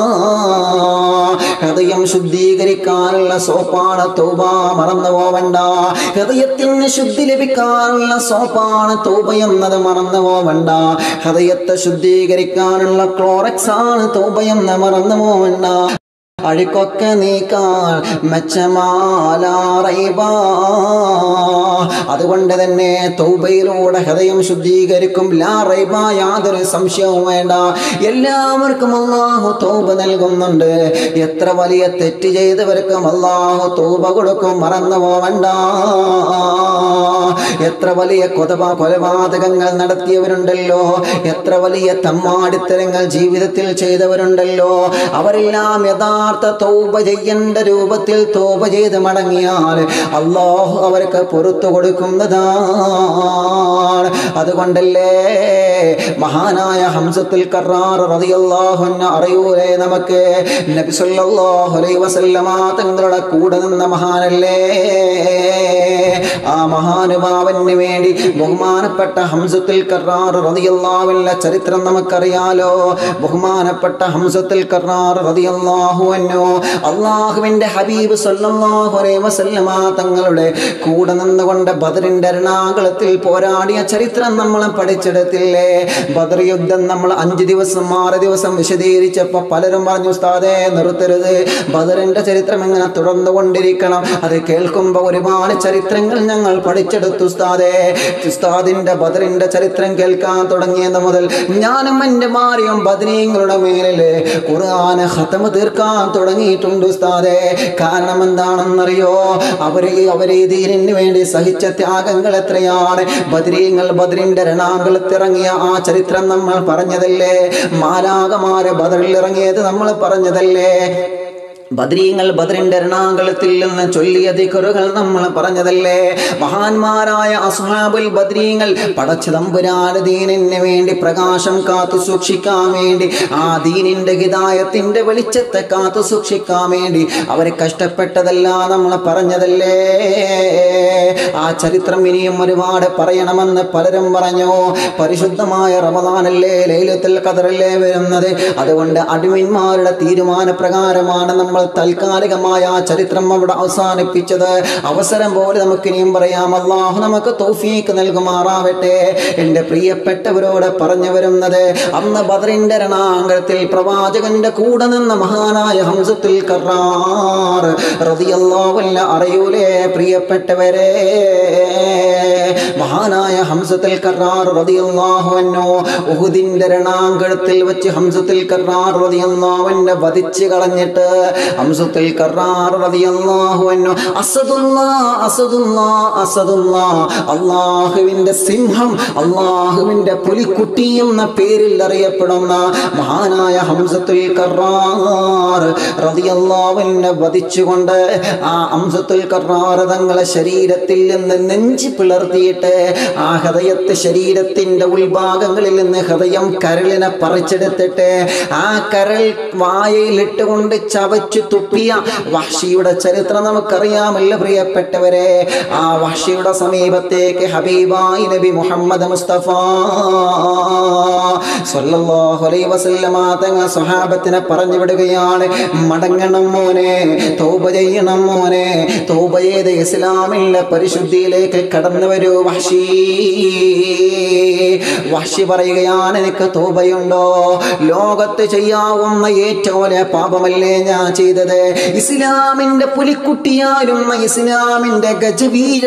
ഹൃദയം ശുദ്ധീകരിക്കാനുള്ള സോപ്പാണ് തൗബ, മറന്നു പോവണ്ട. ഹൃദയത്തിന് ശുദ്ധി ലഭിക്കാനുള്ള സോപ്പാണ് തൗബ എന്നത് മറന്നു പോവണ്ട. ഹൃദയത്തെ ശുദ്ധീകരിക്കാനുള്ള ക്ലോറക്സ് ആണ് തൗബ എന്ന് മറന്നു പോവണ്ട. അഴുക്കൊക്കെ നീക്കാൻ മെച്ചമാലറൈബ. അതുകൊണ്ട് തന്നെ തൗബയിലൂടെ ഹൃദയം ശുദ്ധീകരിക്കും. ലാ റൈബ, യാതൊരു സംശയവും വേണ്ട. എല്ലാവർക്കും അല്ലാഹു തൗബ നൽകുന്നുണ്ട്. എത്ര വലിയ തെറ്റ് ചെയ്തവർക്കും അല്ലാഹു തൗബ കൊടുക്കും, മറന്നു പോവണ്ട. എത്ര വലിയ കൊലപാതകങ്ങൾ നടത്തിയവരുണ്ടല്ലോ, എത്ര വലിയ തമ്മാടിത്തരങ്ങൾ ജീവിതത്തിൽ ചെയ്തവരുണ്ടല്ലോ, അവരെല്ലാം യഥാർത്ഥ തൗബ ചെയ്യേണ്ട രൂപത്തിൽ തൗബ ചെയ്ത് മടങ്ങിയാൽ അല്ലാഹു അവർക്ക് പുറത്തു കൊടുക്കുന്നതാണ്. അതുകൊണ്ടല്ലേ മഹാനായ ഹംസത്തുൽ കറാർ റളിയല്ലാഹു അൻഹു അറിയൂലേ നമുക്ക്? നബി സല്ലല്ലാഹു അലൈഹി വസല്ലമ തങ്ങളുടെ കൂടെ നിന്ന മഹാനല്ലേ? ആ മഹാനുഭാവന് വേണ്ടി ബഹുമാനപ്പെട്ട ഹംസത്തുൽ കറാർ റളിയല്ലാഹു അൻഹുവിന്റെ ചരിത്രം നമുക്കറിയാലോ. ബഹുമാനപ്പെട്ട ഹംസത്തുൽ കറാർ റളിയല്ലാഹു അൻഹു അല്ലാഹുവിന്റെ ഹബീബ് സല്ലല്ലാഹു അലൈഹി വസല്ലമ തങ്ങളുടെ കൂടെ നിന്നുകൊണ്ട് ബദറിന്റെ രണാകുളത്തിൽ പോരാടിയ ചരിത്രം നമ്മൾ പഠിച്ചെടുത്തില്ലേ? ബദർ യുദ്ധം നമ്മൾ 5 ദിവസം 6 ദിവസം വിശദീകരിച്ചപ്പോൾ പലരും പറഞ്ഞു, ഉസ്താദേ നിർത്തരുത്, ബദറിന്റെ ചരിത്രം ഇങ്ങനെ തുടർന്നുകൊണ്ടിരിക്കണം. അത് കേൾക്കുമ്പോൾ ഒരുപാട് ചരിത്രങ്ങൾ ഞങ്ങൾ പഠിച്ചെടുത്തു ഉസ്താദേ. ഉസ്താദിന്റെ ബദറിന്റെ ചരിത്രം കേൾക്കാൻ തുടങ്ങിയത് മുതൽ ഞാനും എൻ്റെ ഭാര്യയും ബദരീങ്ങളുടെ മേലില് ഖുർആൻ ഖത്മ തീർക്കാൻ തുടങ്ങിയിട്ടുണ്ട് ഉസ്താദേ. കാരണം എന്താണെന്നറിയോ? അവരെ ദീനിന് വേണ്ടി സഹിച്ച ത്യാഗങ്ങൾ എത്രയാണ്. ബദറിന്റെ രണാകുളത്തിറങ്ങിയ ആ ചരിത്രം നമ്മൾ പറഞ്ഞതല്ലേ? മാലാഖമാരെ ബദറിൽ ഇറങ്ങിയത് നമ്മൾ പറഞ്ഞതല്ലേ? ബദറിന്റെ രണാകുളത്തിൽ നിന്ന് ചൊല്ലിയ ദിക്റുകൾ നമ്മൾ പറഞ്ഞതല്ലേ? മഹാന്മാരായ അസ്ഹാബുൽ ബദരീങ്ങൾ പടച്ച തമ്പുരാന്റെ ദീനിന് വേണ്ടി പ്രകാശം കാത്തു സൂക്ഷിക്കാൻ വേണ്ടി, ആ ദീനിന്റെ ഹിദായത്തിന്റെ വെളിച്ചത്തെ കാത്തു സൂക്ഷിക്കാൻ വേണ്ടി അവർ കഷ്ടപ്പെട്ടതെല്ലാം നമ്മൾ പറഞ്ഞതല്ലേ? ആ ചരിത്രം ഇനിയും ഒരുപാട് പറയണമെന്ന് പലരും പറഞ്ഞു. പരിശുദ്ധമായ റമദാനല്ലേ, ലൈലത്തുൽ ഖദറല്ലേ വരുന്നത്. അതുകൊണ്ട് അഡ്മിന്മാരുടെ തീരുമാനപ്രകാരമാണ് നമ്മൾ താൽക്കാലികമായ ആ ചരിത്രം അവിടെ അവസാനിപ്പിച്ചത്. അവസരം പോലെ നമുക്ക് ഇനിയും പറയാം. അല്ലാഹു നമുക്ക് തൗഫീഖ് നൽകുമാറാവട്ടെ. എൻ്റെ പ്രിയപ്പെട്ടവരോട് പറഞ്ഞു വരുന്നത്, അന്ന് ബദറിന്റെ രണാകുളത്തിൽ പ്രവാചകന്റെ കൂടെ നിന്ന മഹാനായ ഹംസത്തുൽ കറാർ റളിയല്ലാഹു അൻഹു അറിയൂലേ പ്രിയപ്പെട്ടവരെ? മഹാനായ ഹംസത്തുൽ കറാർ റളിയല്ലാഹു അൻഹു ഉഹുദിന്റെ രണാകുളത്തിൽ വെച്ച് ഹംസത്തുൽ കറാർ റളിയല്ലാഹു അൻഹു വധിച്ചു കളഞ്ഞിട്ട് ഹംസത്തുൽ കറാർ റളിയല്ലാഹു അൻഹു അസദുല്ലാഹ് അല്ലാഹുവിന്റെ സിംഹം, അല്ലാഹുവിന്റെ പുലിക്കുട്ടി എന്ന പേരിൽ അറിയപ്പെടുന്ന മഹാനായ ഹംസത്തുൽ കറാർ റളിയല്ലാഹു അൻഹു വധിച്ചുകൊണ്ട് ആ ഹംസത്തുൽ കറാർ തങ്ങളെ ശരീരത്തിൽ നിന്ന് നെഞ്ചി പിളർത്തിയിട്ട് ആ ഹൃദയത്തെ ശരീരത്തിന്റെ ഉൾഭാഗങ്ങളിൽ നിന്ന് ഹൃദയം കരളിനെ പറിച്ചെടുത്തിട്ട് ആ കരൾ വായയിലിട്ടുകൊണ്ട് ചവച്ചു തുപ്പിയ വഹ്ശിയുടെ ചരിത്രം നമുക്കറിയാമല്ലോ പ്രിയപ്പെട്ടവരെ. ആ വഹ്ശിയുടെ സമീപത്തേക്ക് ഹബീബായി നബി മുഹമ്മദ് മുസ്തഫ സ്വല്ലല്ലാഹു അലൈഹി വസല്ലമ തങ്ങൾ സ്വഹാബത്തിനെ പറഞ്ഞു വിടുകയാണ്, മടങ്ങണം മോനെ, തൗബ ചെയ്യണം മോനെ, തൗബ ചെയ്ത് ഇസ്ലാമിന്റെ പരിശുദ്ധിയിലേക്ക് കടന്നു വരൂ വഹ്ശി. വഹ്ശി പറയുകയാണ്, എനിക്ക് തൗബയുണ്ടോ? ലോകത്ത് ചെയ്യാവുന്ന ഏറ്റവും വലിയ പാപമല്ലേ ഞാൻ ചെയ്തത്? ഇസ്ലാമിന്റെ പുലിക്കുട്ടിയായിരുന്ന, ഇസ്ലാമിന്റെ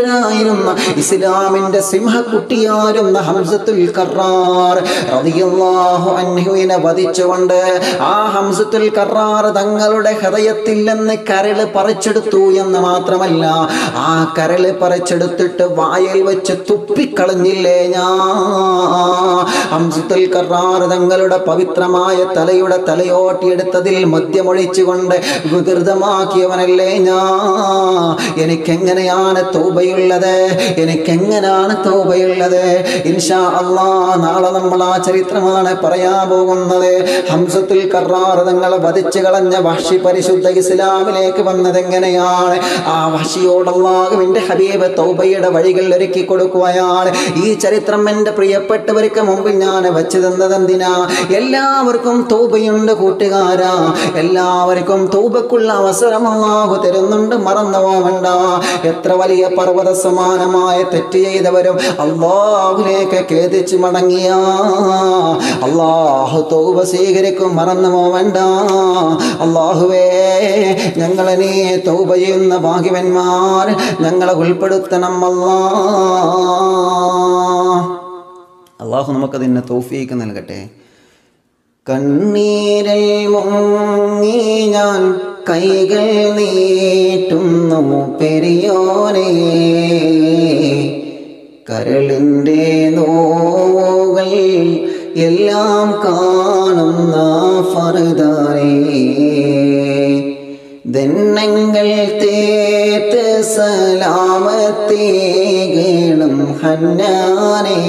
ഗജവീരനായിരുന്ന, ഇസ്ലാമിന്റെ സിംഹക്കുട്ടിയായിരുന്ന ഹംസത്തുൽ കറാർ റളിയല്ലാഹു റളിയല്ലാഹു അൻഹുവിനെ വധിച്ചുകൊണ്ട് ആ ഹംസത്തുൽ കറാർ തങ്ങളുടെ ഹൃദയത്തിൽ നിന്ന് കരള് പറിച്ചെടുത്തു എന്ന് മാത്രമല്ല, ആ കരള് പറിച്ചെടുത്തിട്ട് വായിൽ വെച്ച് തുപ്പിക്കളഞ്ഞില്ലേ ഞാൻ. ഹംസത്തുൽ കറാർ തങ്ങളുടെ പവിത്രമായ തലയുടെ തലയോട്ടിയെടുത്തതിൽ മദ്യമൊഴിച്ചുകൊണ്ട് വികൃതമാക്കിയവനല്ലേ ഞാൻ. എനിക്കെങ്ങനെയാണ് തൗബയുള്ളത്? എനിക്കെങ്ങനെയാണ് തൗബയുള്ളത്? ഇൻഷാ അല്ലാഹ് നാളെ നമ്മൾ ആ ചരിത്രമാണ് പറയാൻ പോകുന്നത്. ഹംസത്തുൽ കറാർ തങ്ങളെ വധിച്ചു കളഞ്ഞ വഹ്ശി പരിശുദ്ധ ഇസ്ലാമിലേക്ക് വന്നത് എങ്ങനെയാണ്? ആ വഹ്ശിയോട് അല്ലാഹുവിന്റെ ഹബീബ് തൗബയുടെ വഴികൾ ഒരുക്കി കൊടുക്കുകയാണ്. ഈ ചരിത്രം എൻ്റെ പ്രിയപ്പെട്ടവർക്ക് മുമ്പിൽ ഞാൻ വെച്ചു തന്നത് എന്തിനാ? എല്ലാവർക്കും തൗബയുണ്ട് കൂട്ടുകാരാ, എല്ലാവർക്കും തൗബക്കുള്ള അവസരം അല്ലാഹു തരുന്നുണ്ട്, മറന്നു പോവണ്ട. എത്ര വലിയ പർവ്വത സമാനമായ തെറ്റ് ചെയ്തവരും അല്ലാഹുവിലേക്ക് ഖേദിച്ച് മടങ്ങിയ അല്ലാഹു തൗബ സ്വീകരിക്കും, മറന്നു പോവണ്ട. അല്ലാഹുവേ, ഞങ്ങളെ നീ തൗബ ചെയ്യുന്ന ഭാഗ്യവന്മാർ ഞങ്ങളെ ഉൾപ്പെടുത്തണം അല്ലാഹു നമുക്കതിന് തൗഫീഖ് നൽകട്ടെ. കണ്ണീരിൽ മുങ്ങി ഞാൻ കൈകൾ നീട്ടുന്നു പെരിയോനെ, കരളിൻ്റെ നോവുകൾ എല്ലാം കാണുന്ന ഫർദാനേ, ദന്നങ്ങൾ തേത്ത് സലാമത്തേകണം ഹന്നാനേ,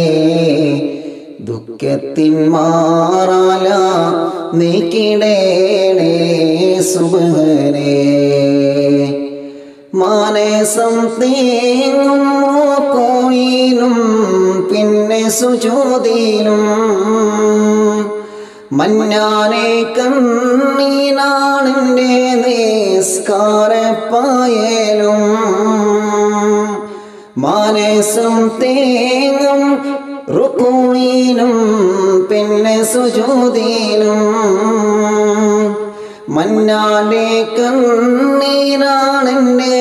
ദുഃഖത്തിൻ മാറാല നീക്കിടേണേ സുബ്ഹാനേ, മാനസം തേങ്ങും കോയിലും പിന്നെ സുജൂദിലും, മഞ്ഞാനെ കണ്ണീനാണെൻ്റെ നിസ്കാരപ്പായലും, മാനസം തേങ്ങും റുകൂയിലും പിന്നെ സുജൂദിലും, മഞ്ഞാന്റെ കണ്ണീരാണെൻ്റെ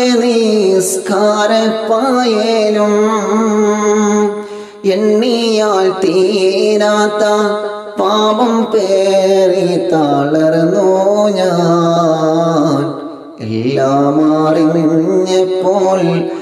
നിസ്കാരപ്പായലും, എണ്ണിയാൽ തീരാത്ത പാപം പേറി തളർന്നു ഞാൻ, എല്ലാം അറിഞ്ഞപ്പോൾ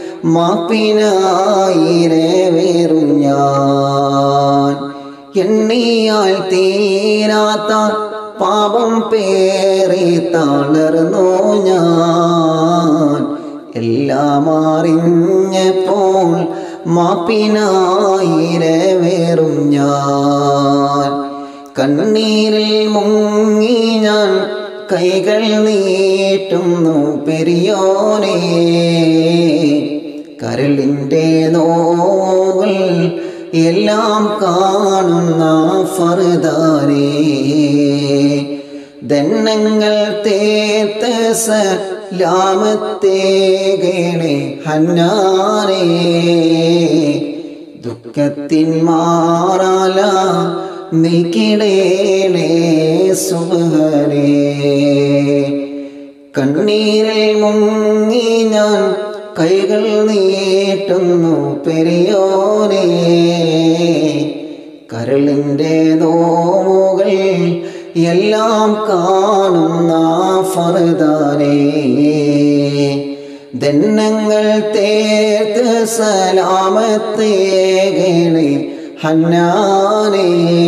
മാപ്പിനായിരവേറും ഞാൻ, എണ്ണിയാൽ തീരാത്ത പാപം പേറി തളർന്നു ഞാൻ, എല്ലാം അറിഞ്ഞപ്പോൾ മാപ്പിനായിരവേറും ഞാൻ. കണ്ണീരിൽ മുങ്ങി ഞാൻ കൈകൾ നീട്ടുന്നു പെരിയോനെ, കരളിൻ്റെ നോവുകൾ എല്ലാം കാണുന്ന ഫർദാനേ, ദന്നങ്ങൾ തേത്ത് സലാമത്തേകണേ ഹന്നാനേ, ദുഃഖത്തിൻ മാറാല നീക്കിടേണേ സുബ്ഹാനേ, കണ്ണീരിൽ മുങ്ങി ഞാൻ കൈകൾ നീട്ടുന്നു പെരിയോനെ, കരളിൻ്റെ നോവുകൾ എല്ലാം കാണുന്ന ഫർദാനേ, ദന്നങ്ങൾ തേർത്ത് സലാമത്തേകണേ ഹന്നാനേ,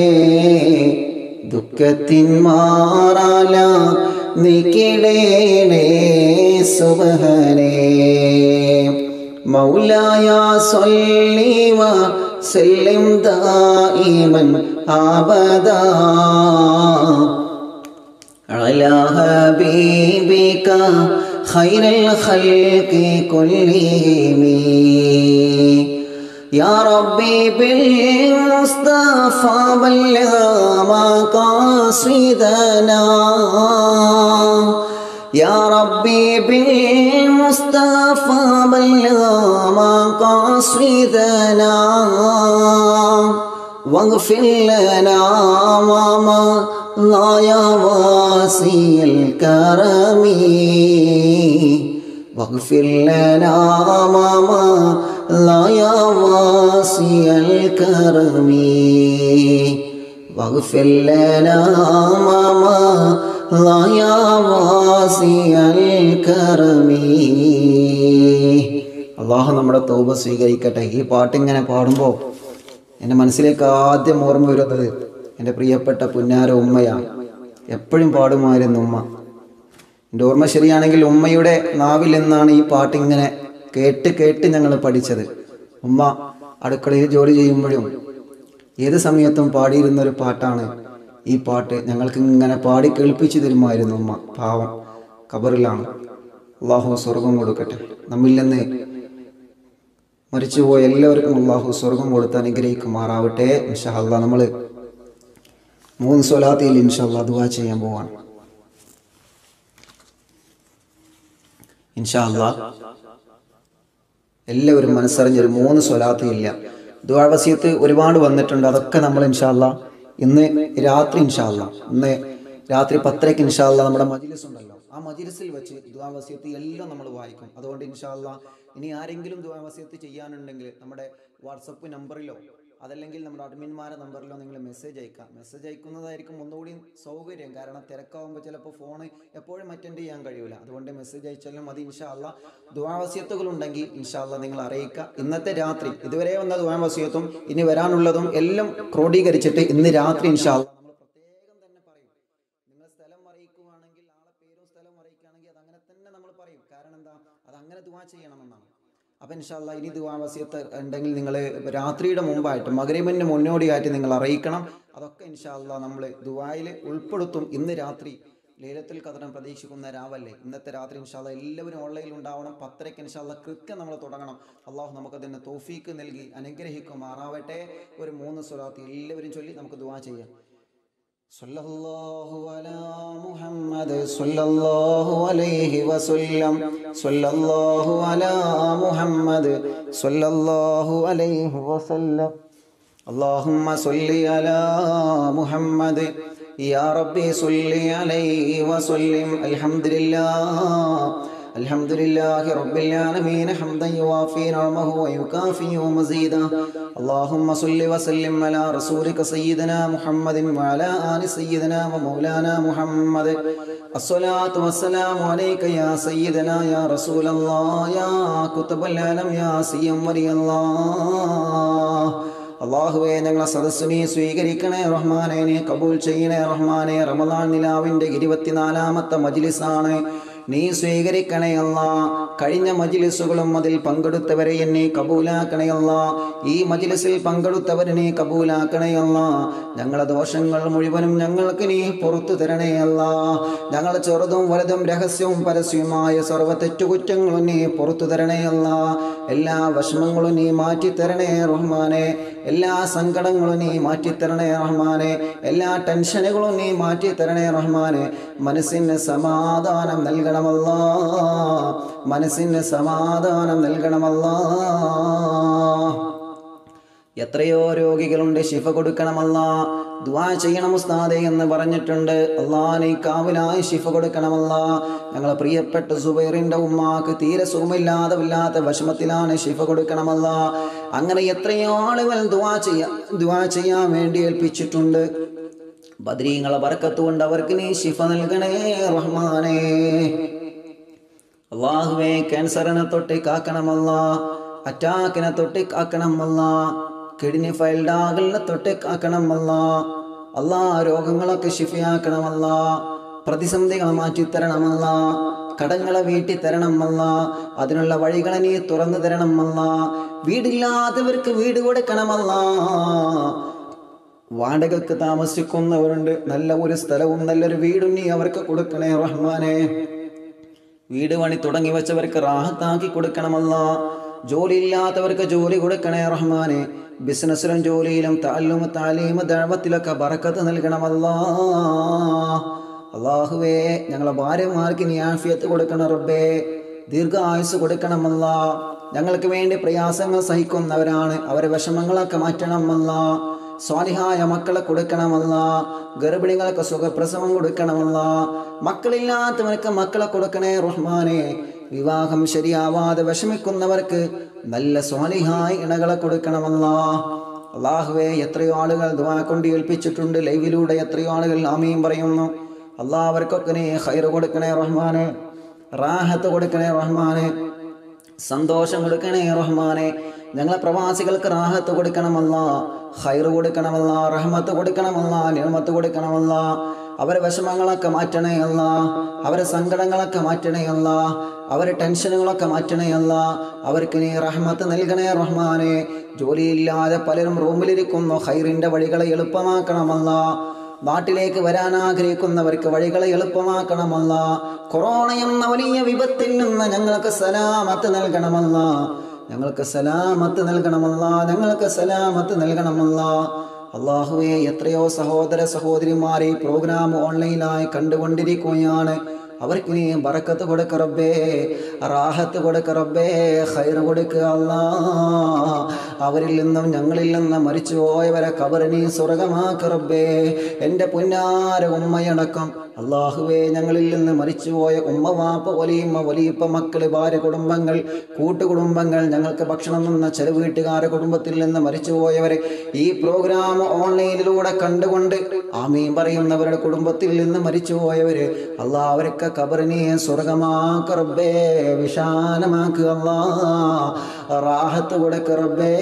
ദുഃഖത്തിൻ മാറാല നീക്കിടേണേ സുബ്ഹാനേ. മൗലായ സ്വല്ലി വസല്ലിം ദായിമൻ അബദാ അലാ ഹബീബിക ഖൈറുൽ ഖൽഖി കുല്ലിഹിം. യാ റബ്ബി ബിൽ മുസ്തഫ ബല്ലഗ മഖാസിദനാ, യാ റബ്ബി ബിൽ മുസ്തഫ ബല്ലഗ മഖാസിദനാ, വഗ്ഫിർ ലനാ വമാ ലാ വാസിൽ കറമി, വഗ്ഫിർ ലനാ വമാ ലാ വാസിൽ കറമി, واغفر لنا ما مضى يا واسع الكرم. അള്ളാഹു നമ്മുടെ തൗബ സ്വീകരിക്കട്ടെ. ഈ പാട്ടിങ്ങനെ പാടുമ്പോൾ എൻ്റെ മനസ്സിലേക്ക് ആദ്യം ഓർമ്മ വരുന്നത് എൻ്റെ പ്രിയപ്പെട്ട പുന്നാര ഉമ്മയാണ്. എപ്പോഴും പാടുമായിരുന്നു ഉമ്മ. എൻ്റെ ഓർമ്മ ശരിയാണെങ്കിൽ ഉമ്മയുടെ നാവിൽ നിന്നാണ് ഈ പാട്ടിങ്ങനെ കേട്ട് കേട്ട് ഞങ്ങൾ പഠിച്ചത്. ഉമ്മ അടുക്കളയിൽ ജോലി ചെയ്യുമ്പോഴും ഏത് സമയത്തും പാടിയിരുന്നൊരു പാട്ടാണ് ഈ പാട്ട്. ഞങ്ങൾക്ക് ഇങ്ങനെ പാടി കേൾപ്പിച്ചു തരുമായിരുന്നു ഉമ്മ. പാവം ഖബറിലാണ്. അള്ളാഹു സ്വർഗം കൊടുക്കട്ടെ. നമ്മിൽ നിന്ന് മരിച്ചുപോയ എല്ലാവർക്കും അള്ളാഹു സ്വർഗം കൊടുത്ത് അനുഗ്രഹിക്കുമാറാവട്ടെ. ഇൻഷാ അല്ലാഹ് നമ്മൾ 3 സ്വലാത്തിൽ ഇൻഷാ അല്ലാഹ് ദുആ ചെയ്യാൻ പോവാണ്. ഇൻഷാ അല്ലാഹ് എല്ലാവരും മനസ്സറിഞ്ഞൊരു 3 സ്വലാത്ത് ഇല്ല. ദുആ വസിയത്ത് ഒരുപാട് വന്നിട്ടുണ്ട്. അതൊക്കെ നമ്മൾ ഇൻഷാ അല്ലാഹ് ഇന്ന് രാത്രി ഇൻഷാ അല്ലാഹ് ഇന്ന് രാത്രി 10:30 ഇൻഷാ അല്ലാഹ് നമ്മുടെ മജ്‌ലിസ് ഉണ്ടല്ലോ, ആ മജ്‌ലിസിൽ വെച്ച് ദുആ വസിയത്ത് എല്ലാം നമ്മൾ വായിക്കും. അതുകൊണ്ട് ഇൻഷാ അല്ലാഹ് ഇനി ആരെങ്കിലും ദുആ വസിയത്ത് ചെയ്യാനുണ്ടെങ്കിൽ നമ്മുടെ വാട്സപ്പ് നമ്പറിലോ അതല്ലെങ്കിൽ നമ്മുടെ അഡ്മിന്മാരുടെ നമ്പറിലോ നിങ്ങൾ മെസ്സേജ് അയക്കാം. മെസ്സേജ് അയക്കുന്നതായിരിക്കും ഒന്നുകൂടി സൗകര്യം. കാരണം തിരക്കാവുമ്പോൾ ചിലപ്പോൾ ഫോണ് എപ്പോഴും അറ്റൻഡ് ചെയ്യാൻ കഴിയില്ല. അതുകൊണ്ട് മെസ്സേജ് അയച്ചാലും മതി. ഇൻഷാ അല്ലാഹ് ദുആ വസിയത്തുകൾ ഉണ്ടെങ്കിൽ ഇൻഷാ അല്ലാഹ് നിങ്ങൾ അറിയിക്കുക. ഇന്നത്തെ രാത്രി ഇതുവരെ വന്ന ദുആ വസിയത്തും ഇനി വരാനുള്ളതും എല്ലാം ക്രോഡീകരിച്ചിട്ട് ഇന്ന് രാത്രി ഇൻഷാ അല്ലാഹ് നമ്മൾ പ്രത്യേകം തന്നെ പറയും. നിങ്ങൾ സ്ഥലം അറിയിക്കുകയാണെങ്കിൽ ആളെ പേരും സ്ഥലം അറിയിക്കുകയാണെങ്കിൽ അത് അങ്ങനെ തന്നെ നമ്മൾ പറയും. കാരണം എന്താ, അത് അങ്ങനെ ദുആ ചെയ്യണമെന്നാണ്. അപ്പം ഇൻഷാ അല്ലാഹ് ഇനി ദുആ വസിയത്ത് ഉണ്ടെങ്കിൽ നിങ്ങൾ രാത്രിയുടെ മുമ്പായിട്ട് മഗ്‌രിബിന് മുന്നോടിയായിട്ട് നിങ്ങൾ അറിയിക്കണം. അതൊക്കെ ഇൻഷാ അല്ലാഹ് നമ്മൾ ദുആയിൽ ഉൾപ്പെടുത്തും. ഇന്ന് രാത്രി ലൈലത്തുൽ ഖദ്ർ പ്രതീക്ഷിക്കുന്ന രാവല്ലേ, ഇന്നത്തെ രാത്രി ഇൻഷാ അല്ലാഹ് എല്ലാവരും ഓൺലൈനിൽ ഉണ്ടാവണം. 10:30 ഇൻഷാ അല്ലാഹ് കൃത്യം നമ്മൾ തുടങ്ങണം. അള്ളാഹു നമുക്കതിന് തൗഫീക്ക് നൽകി അനുഗ്രഹിക്കുമാറാവട്ടെ. ഒരു 3 സ്വലാത്ത് എല്ലാവരും ചൊല്ലി നമുക്ക് ദുആ ചെയ്യാം. സല്ലല്ലാഹു അലാ മുഹമ്മദ് സല്ലല്ലാഹു അലൈഹി വസല്ലം. സല്ലല്ലാഹു അലാ മുഹമ്മദ് സല്ലല്ലാഹു അലൈഹി വസല്ലം. اللهم صل على محمد يا ربي صل عليه وسلم. الحمد لله رب العالمين حمدا يوافي نعمه ويكافئ مزيدا. اللهم صل وسلم على رسولك سيدنا محمد وعلى آل سيدنا ومولانا محمد. الصلاة والسلام عليك يا سيدنا يا رسول الله يا كتب العالم يا سيم ولي الله. അള്ളാഹുവേ, ഞങ്ങളെ സദസ്സിനെ സ്വീകരിക്കണേ റഹ്മാനെ, നീ കബൂൽ ചെയ്യണേ റഹ്മാനെ. റമദാൻ നിലാവിൻ്റെ 24ാമത്തെ മജ്‌ലിസാണ്, നീ സ്വീകരിക്കണേ അല്ലാ. കഴിഞ്ഞ മജ്‌ലിസുകളും അതിൽ പങ്കെടുത്തവരെ എന്നെ കബൂലാക്കണേ അല്ലാ. ഈ മജ്‌ലിസിൽ പങ്കെടുത്തവരെ നീ കബൂലാക്കണേ അല്ലാ. ഞങ്ങളുടെ ദോഷങ്ങൾ മുഴുവനും ഞങ്ങൾക്ക് നീ പുറത്തു തരണേ അല്ലാ. ഞങ്ങളുടെ ചെറുതും വലുതും രഹസ്യവും പരസ്യവുമായ സർവ്വ തെറ്റുകുറ്റങ്ങളും നീ പുറത്തു തരണേ അല്ലാ. എല്ലാ വിഷമങ്ങളും നീ മാറ്റിത്തരണേ റഹ്മാനെ. എല്ലാ സങ്കടങ്ങളും നീ മാറ്റിത്തരണേ റഹ്മാനെ. എല്ലാ ടെൻഷനുകളും നീ മാറ്റിത്തരണേ റഹ്മാനെ. മനസ്സിന് സമാധാനം നൽകണമല്ലാ, മനസ്സിന് സമാധാനം നൽകണമല്ലാ. എത്രയോ രോഗികളുണ്ട്, ശിഫ കൊടുക്കണമല്ലാ. ദുആ ചെയ്യണം ഉസ്താദേ എന്ന് പറഞ്ഞിട്ടുണ്ട്. അല്ലാഹ് നീ കാവലായി ശിഫ കൊടുക്കണമല്ലാ. ഞങ്ങളെ പ്രിയപ്പെട്ട സുബൈറിൻ്റെ ഉമ്മാക്ക് തീരെ സുഖമില്ലാതെ വല്ലാത്ത വിഷമത്തിലാണ്, ശിഫ കൊടുക്കണമല്ലാ. അങ്ങനെ എത്രയോ ആളുകൾ ദുആ ചെയ്യാൻ വേണ്ടി ഏൽപ്പിച്ചിട്ടുണ്ട്. ബദ്രീങ്ങളെ ബർക്കത്ത് കൊണ്ട് അവർക്ക് നീ ശിഫ നൽകണേ റഹ്മാനേ. അല്ലാഹുവേ, ക്യാൻസറിനെ തൊട്ട് കാക്കണമല്ലാ, അറ്റാക്കിനെ തൊട്ട് കാക്കണമല്ലാ, കിഡ്നി ഫെയിൽഡാകലിനെ തൊട്ട് കാക്കണമല്ലാ. അല്ലാ, രോഗങ്ങളൊക്കെ ശിഫയാക്കണമല്ലാ. പ്രതിസന്ധികൾ മാറ്റിത്തരണമല്ലാ. കടങ്ങളെ വീട്ടി തരണമല്ലാ. അതിനുള്ള വഴികളെ നീ തുറന്നു തരണമല്ലാ. വീടില്ലാത്തവർക്ക് വീട് കൊടുക്കണമല്ലാ. വാടകക്ക് താമസിക്കുന്നവരുണ്ട്, നല്ല ഒരു സ്ഥലവും നല്ലൊരു വീടും നീ അവർക്ക് കൊടുക്കണേ റഹ്മാനെ. വീട് പണി തുടങ്ങി വെച്ചവർക്ക് റാഹത്താക്കി കൊടുക്കണമല്ലാ. ജോലി ഇല്ലാത്തവർക്ക് ജോലി കൊടുക്കണേ റഹ്മാനെ. ബിസിനസ്സിലും ജോലിയിലും താലീം ദഅവത്തിലൊക്കെ ബറക്കത്ത് നൽകണമല്ലാ. അല്ലാഹുവേ, ഞങ്ങളെ ഭാര്യമാർക്ക് നീ ആഫിയത്ത് കൊടുക്കണം റബ്ബേ, ദീർഘായുസ് കൊടുക്കണമല്ലാ. ഞങ്ങൾക്ക് വേണ്ടി പ്രയാസങ്ങൾ സഹിക്കുന്നവരാണ്, അവരെ വിഷമങ്ങളൊക്കെ മാറ്റണമല്ലാ. സ്വാലിഹായ മക്കളെ കൊടുക്കണമല്ലാ. ഗർഭിണികൾക്ക് സുഖപ്രസവം കൊടുക്കണമല്ലാ. മക്കളില്ലാത്തവർക്ക് മക്കളെ കൊടുക്കണേ റഹ്മാനെ. വിവാഹം ശരിയാവാതെ വിഷമിക്കുന്നവർക്ക് നല്ല സ്വാലിഹായ ഇണകളെ കൊടുക്കണമല്ലാ. അള്ളാഹുവേ എത്രയോ ആളുകൾ ദുആ കൊണ്ട് ഏൽപ്പിച്ചിട്ടുണ്ട്, ലൈവിലൂടെ എത്രയോ ആളുകൾ ആമീൻ പറയുന്നു. അള്ളാഹ് അവർക്കൊക്കെ നീ ഖൈർ കൊടുക്കണേ റഹ്മാനെ, റാഹത്ത് കൊടുക്കണേ റഹ്മാനെ, സന്തോഷം കൊടുക്കണേ റഹ്മാനെ. ഞങ്ങളെ പ്രവാസികൾക്ക് റാഹത്ത് കൊടുക്കണമല്ല, ഖൈർ കൊടുക്കണമല്ല, റഹ്മത്ത് കൊടുക്കണമല്ല, നിഅമത്ത് കൊടുക്കണമല്ല. അവരെ വിഷമങ്ങളൊക്കെ മാറ്റണേ അല്ല, അവരെ സങ്കടങ്ങളൊക്കെ മാറ്റണേ അല്ല, അവരെ ടെൻഷനുകളൊക്കെ മാറ്റണേ അല്ല. അവർക്ക് നീ റഹ്മത്ത് നൽകണേ റഹ്മാനെ. ജോലിയില്ലാതെ പലരും റൂമിലിരിക്കുന്നു, ഖൈറിൻ്റെ വഴികളെ എളുപ്പമാക്കണമല്ല. നാട്ടിലേക്ക് വരാൻ ആഗ്രഹിക്കുന്നവർക്ക് വഴികളെ എളുപ്പമാക്കണമല്ല. കൊറോണ എന്ന വലിയ വിപത്തിൽ നിന്ന് ഞങ്ങൾക്ക് സലാമത്ത് നൽകണമല്ല, ഞങ്ങൾക്ക് സലാമത്ത് നൽകണമല്ല, ഞങ്ങൾക്ക് സലാമത്ത് നൽകണമല്ല. അള്ളാഹുവേ എത്രയോ സഹോദര സഹോദരിമാരെ ഈ പ്രോഗ്രാം ഓൺലൈനായി കണ്ടുകൊണ്ടിരിക്കുകയാണ്. അവർക്ക് നീ ബറക്കത്ത് കൊടുക്ക റബ്ബേ, റാഹത്ത് കൊടുക്ക റബ്ബേ, ഖൈർ കൊടുക്കുക അല്ലാ. അവരിൽ നിന്നും ഞങ്ങളിൽ നിന്നും മരിച്ചു പോയവരെ ഖബർ നീ സ്വർഗമാക്ക റബ്ബേ. എൻ്റെ പുന്നാര ഉമ്മയടക്കം അള്ളാഹുവേ ഞങ്ങളിൽ നിന്ന് മരിച്ചുപോയ ഉമ്മ, വാപ്പ, വലിയമ്മ, വലിയപ്പ, മക്കള്, ഭാര്യ, കുടുംബങ്ങൾ, കൂട്ടുകുടുംബങ്ങൾ, ഞങ്ങൾക്ക് ഭക്ഷണം തന്ന ചില വീട്ടുകാരുടെ കുടുംബത്തിൽ നിന്ന് മരിച്ചുപോയവരെ ഈ പ്രോഗ്രാം ഓൺലൈനിലൂടെ കണ്ടുകൊണ്ട് ആമീൻ പറയുന്നവരുടെ കുടുംബത്തിൽ നിന്ന് മരിച്ചുപോയവര് അള്ളാഹ് അവരൊക്കെ ഖബറിനെ സ്വർഗമാക്ക റബ്ബേ, വിശാലമാക്കുക അല്ലാ, റാഹത്ത് കൊടുക്ക റബ്ബേ.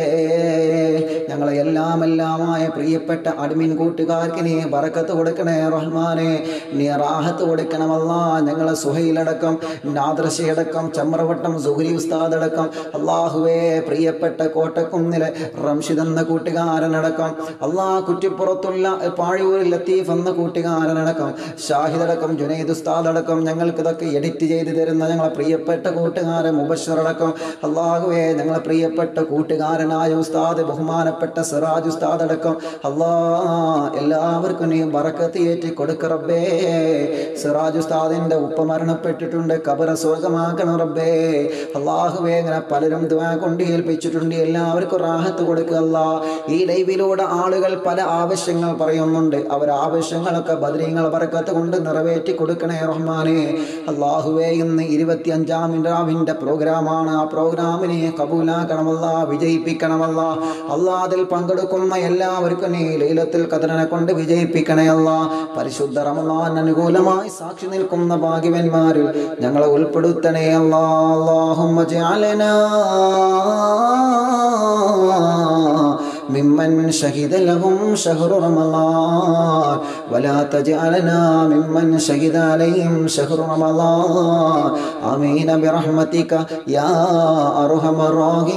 ഞങ്ങളെ എല്ലാമായ പ്രിയപ്പെട്ട അഡ്മിൻ കൂട്ടുകാർക്ക് നീ ബറക്കത്ത് കൊടുക്കണേ റഹ്മാനെ, നീ റാഹത്ത് കൊടുക്കണമല്ല. ഞങ്ങളെ സുഹൈലടക്കം, നാദർശയടക്കം, ചമ്രവട്ടം സുഹരി ഉസ്താദ് അടക്കം അള്ളാഹുവേ, പ്രിയപ്പെട്ട കോട്ടക്കുന്നിലെ റംഷിദ് എന്ന കൂട്ടുകാരനടക്കം, അള്ളാഹ് കുറ്റിപ്പുറത്തുള്ള പാഴൂരിൽ ലത്തീഫ് എന്ന കൂട്ടുകാരനടക്കം, ഷാഹിദടക്കം, ജുനൈദ് ഉസ്താദ് അടക്കം, ഞങ്ങൾക്ക് ഇതൊക്കെ എഡിറ്റ് ചെയ്ത് തരുന്ന ഞങ്ങളെ പ്രിയപ്പെട്ട കൂട്ടുകാരൻ മുബശ്ശറടക്കം അള്ളാഹുവേ, ഞങ്ങളെ പ്രിയപ്പെട്ട കൂട്ടുകാരനായ ഉസ്താദ് ബഹുമാനപ്പെട്ട സിറാജ് ഉസ്താദ് അടക്കം എല്ലാവർക്കും നീ ബറക്കത്ത് ഏറ്റി കൊടുക്ക റബ്ബേ. സിറാജ് ഉസ്താദിന്റെ ഉപ്പ മരണപ്പെട്ടിട്ടുണ്ട്, ഖബർ സ്വർഗമാക്കണം റബ്ബേ. അള്ളാഹുവേ ഇങ്ങനെ പലരും ദുആ കൊണ്ട് ഏൽപ്പിച്ചിട്ടുണ്ട്, എല്ലാവർക്കും റാഹത്ത് കൊടുക്കുക അല്ലാ. ഈ ലൈവിലൂടെ ആളുകൾ പല ആവശ്യങ്ങൾ പറയുന്നുണ്ട്, അവർ ആവശ്യങ്ങളൊക്കെ ബദരീങ്ങൾ ബറക്കത്ത് കൊണ്ട് നിറവേറ്റി കൊടുക്കണേ റഹ്മാനെ. അള്ളാഹുവേ ഇന്ന് 25-ാം രാവിന്റെ പ്രോഗ്രാമാണ്, ആ പ്രോഗ്രാമിനെ കബൂലാക്കണമല്ല, വിജയിപ്പിക്കണമല്ല അല്ലാ. അതിൽ പങ്കെടുക്കുന്ന എല്ലാവർക്കും നീ ലൈലത്തുൽ ഖദ്റിനെ കൊണ്ട് വിജയിപ്പിക്കണേ അല്ലാ. പരിശുദ്ധ റമളാൻ അനുകൂലമായി സാക്ഷി നിൽക്കുന്ന ഭാഗ്യവന്മാരിൽ ഞങ്ങളെ ഉൾപ്പെടുത്തണേ അല്ലാ. അല്ലാഹുമ്മ ജഅലനാ മിമ്മൻ ഷഹിദ ലഹും ശഹ്റു റമളാൻ വലാ തജഅലനാ മിമ്മൻ ഷഹിദ അലൈഹിം ശഹ്റു റമളാൻ ആമീൻ ബിറഹ്മതിക യാ അർഹമർ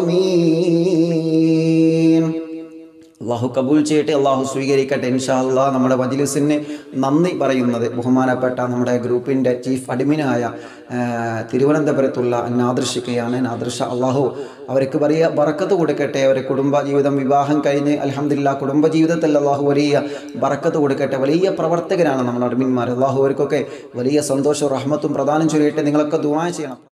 റഹീമീൻ. അള്ളാഹു കബൂൽ ചെയ്യട്ടെ, അള്ളാഹു സ്വീകരിക്കട്ടെ ഇൻഷാ അല്ലാ. നമ്മുടെ മജ്ലിസിന് നന്ദി പറയുന്നത് ബഹുമാനപ്പെട്ട നമ്മുടെ ഗ്രൂപ്പിൻ്റെ ചീഫ് അഡ്മിനായ തിരുവനന്തപുരത്തുള്ള നാദൃശിക്കയാണ്. നാദൃശ അള്ളാഹു അവർക്ക് വലിയ ബറക്കത്ത് കൊടുക്കട്ടെ. അവരെ കുടുംബജീവിതം വിവാഹം കഴിഞ്ഞ് അൽഹംദുലില്ലാ കുടുംബജീവിതത്തിൽ അള്ളാഹു വലിയ ബറക്കത്ത് കൊടുക്കട്ടെ. വലിയ പ്രവർത്തകരാണ് നമ്മുടെ അഡ്മിന്മാർ. അള്ളാഹു അവർക്കൊക്കെ വലിയ സന്തോഷവും റഹ്മത്തും പ്രദാനം ചെയ്യട്ടെ. നിങ്ങളൊക്കെ ദുആ ചെയ്യണം.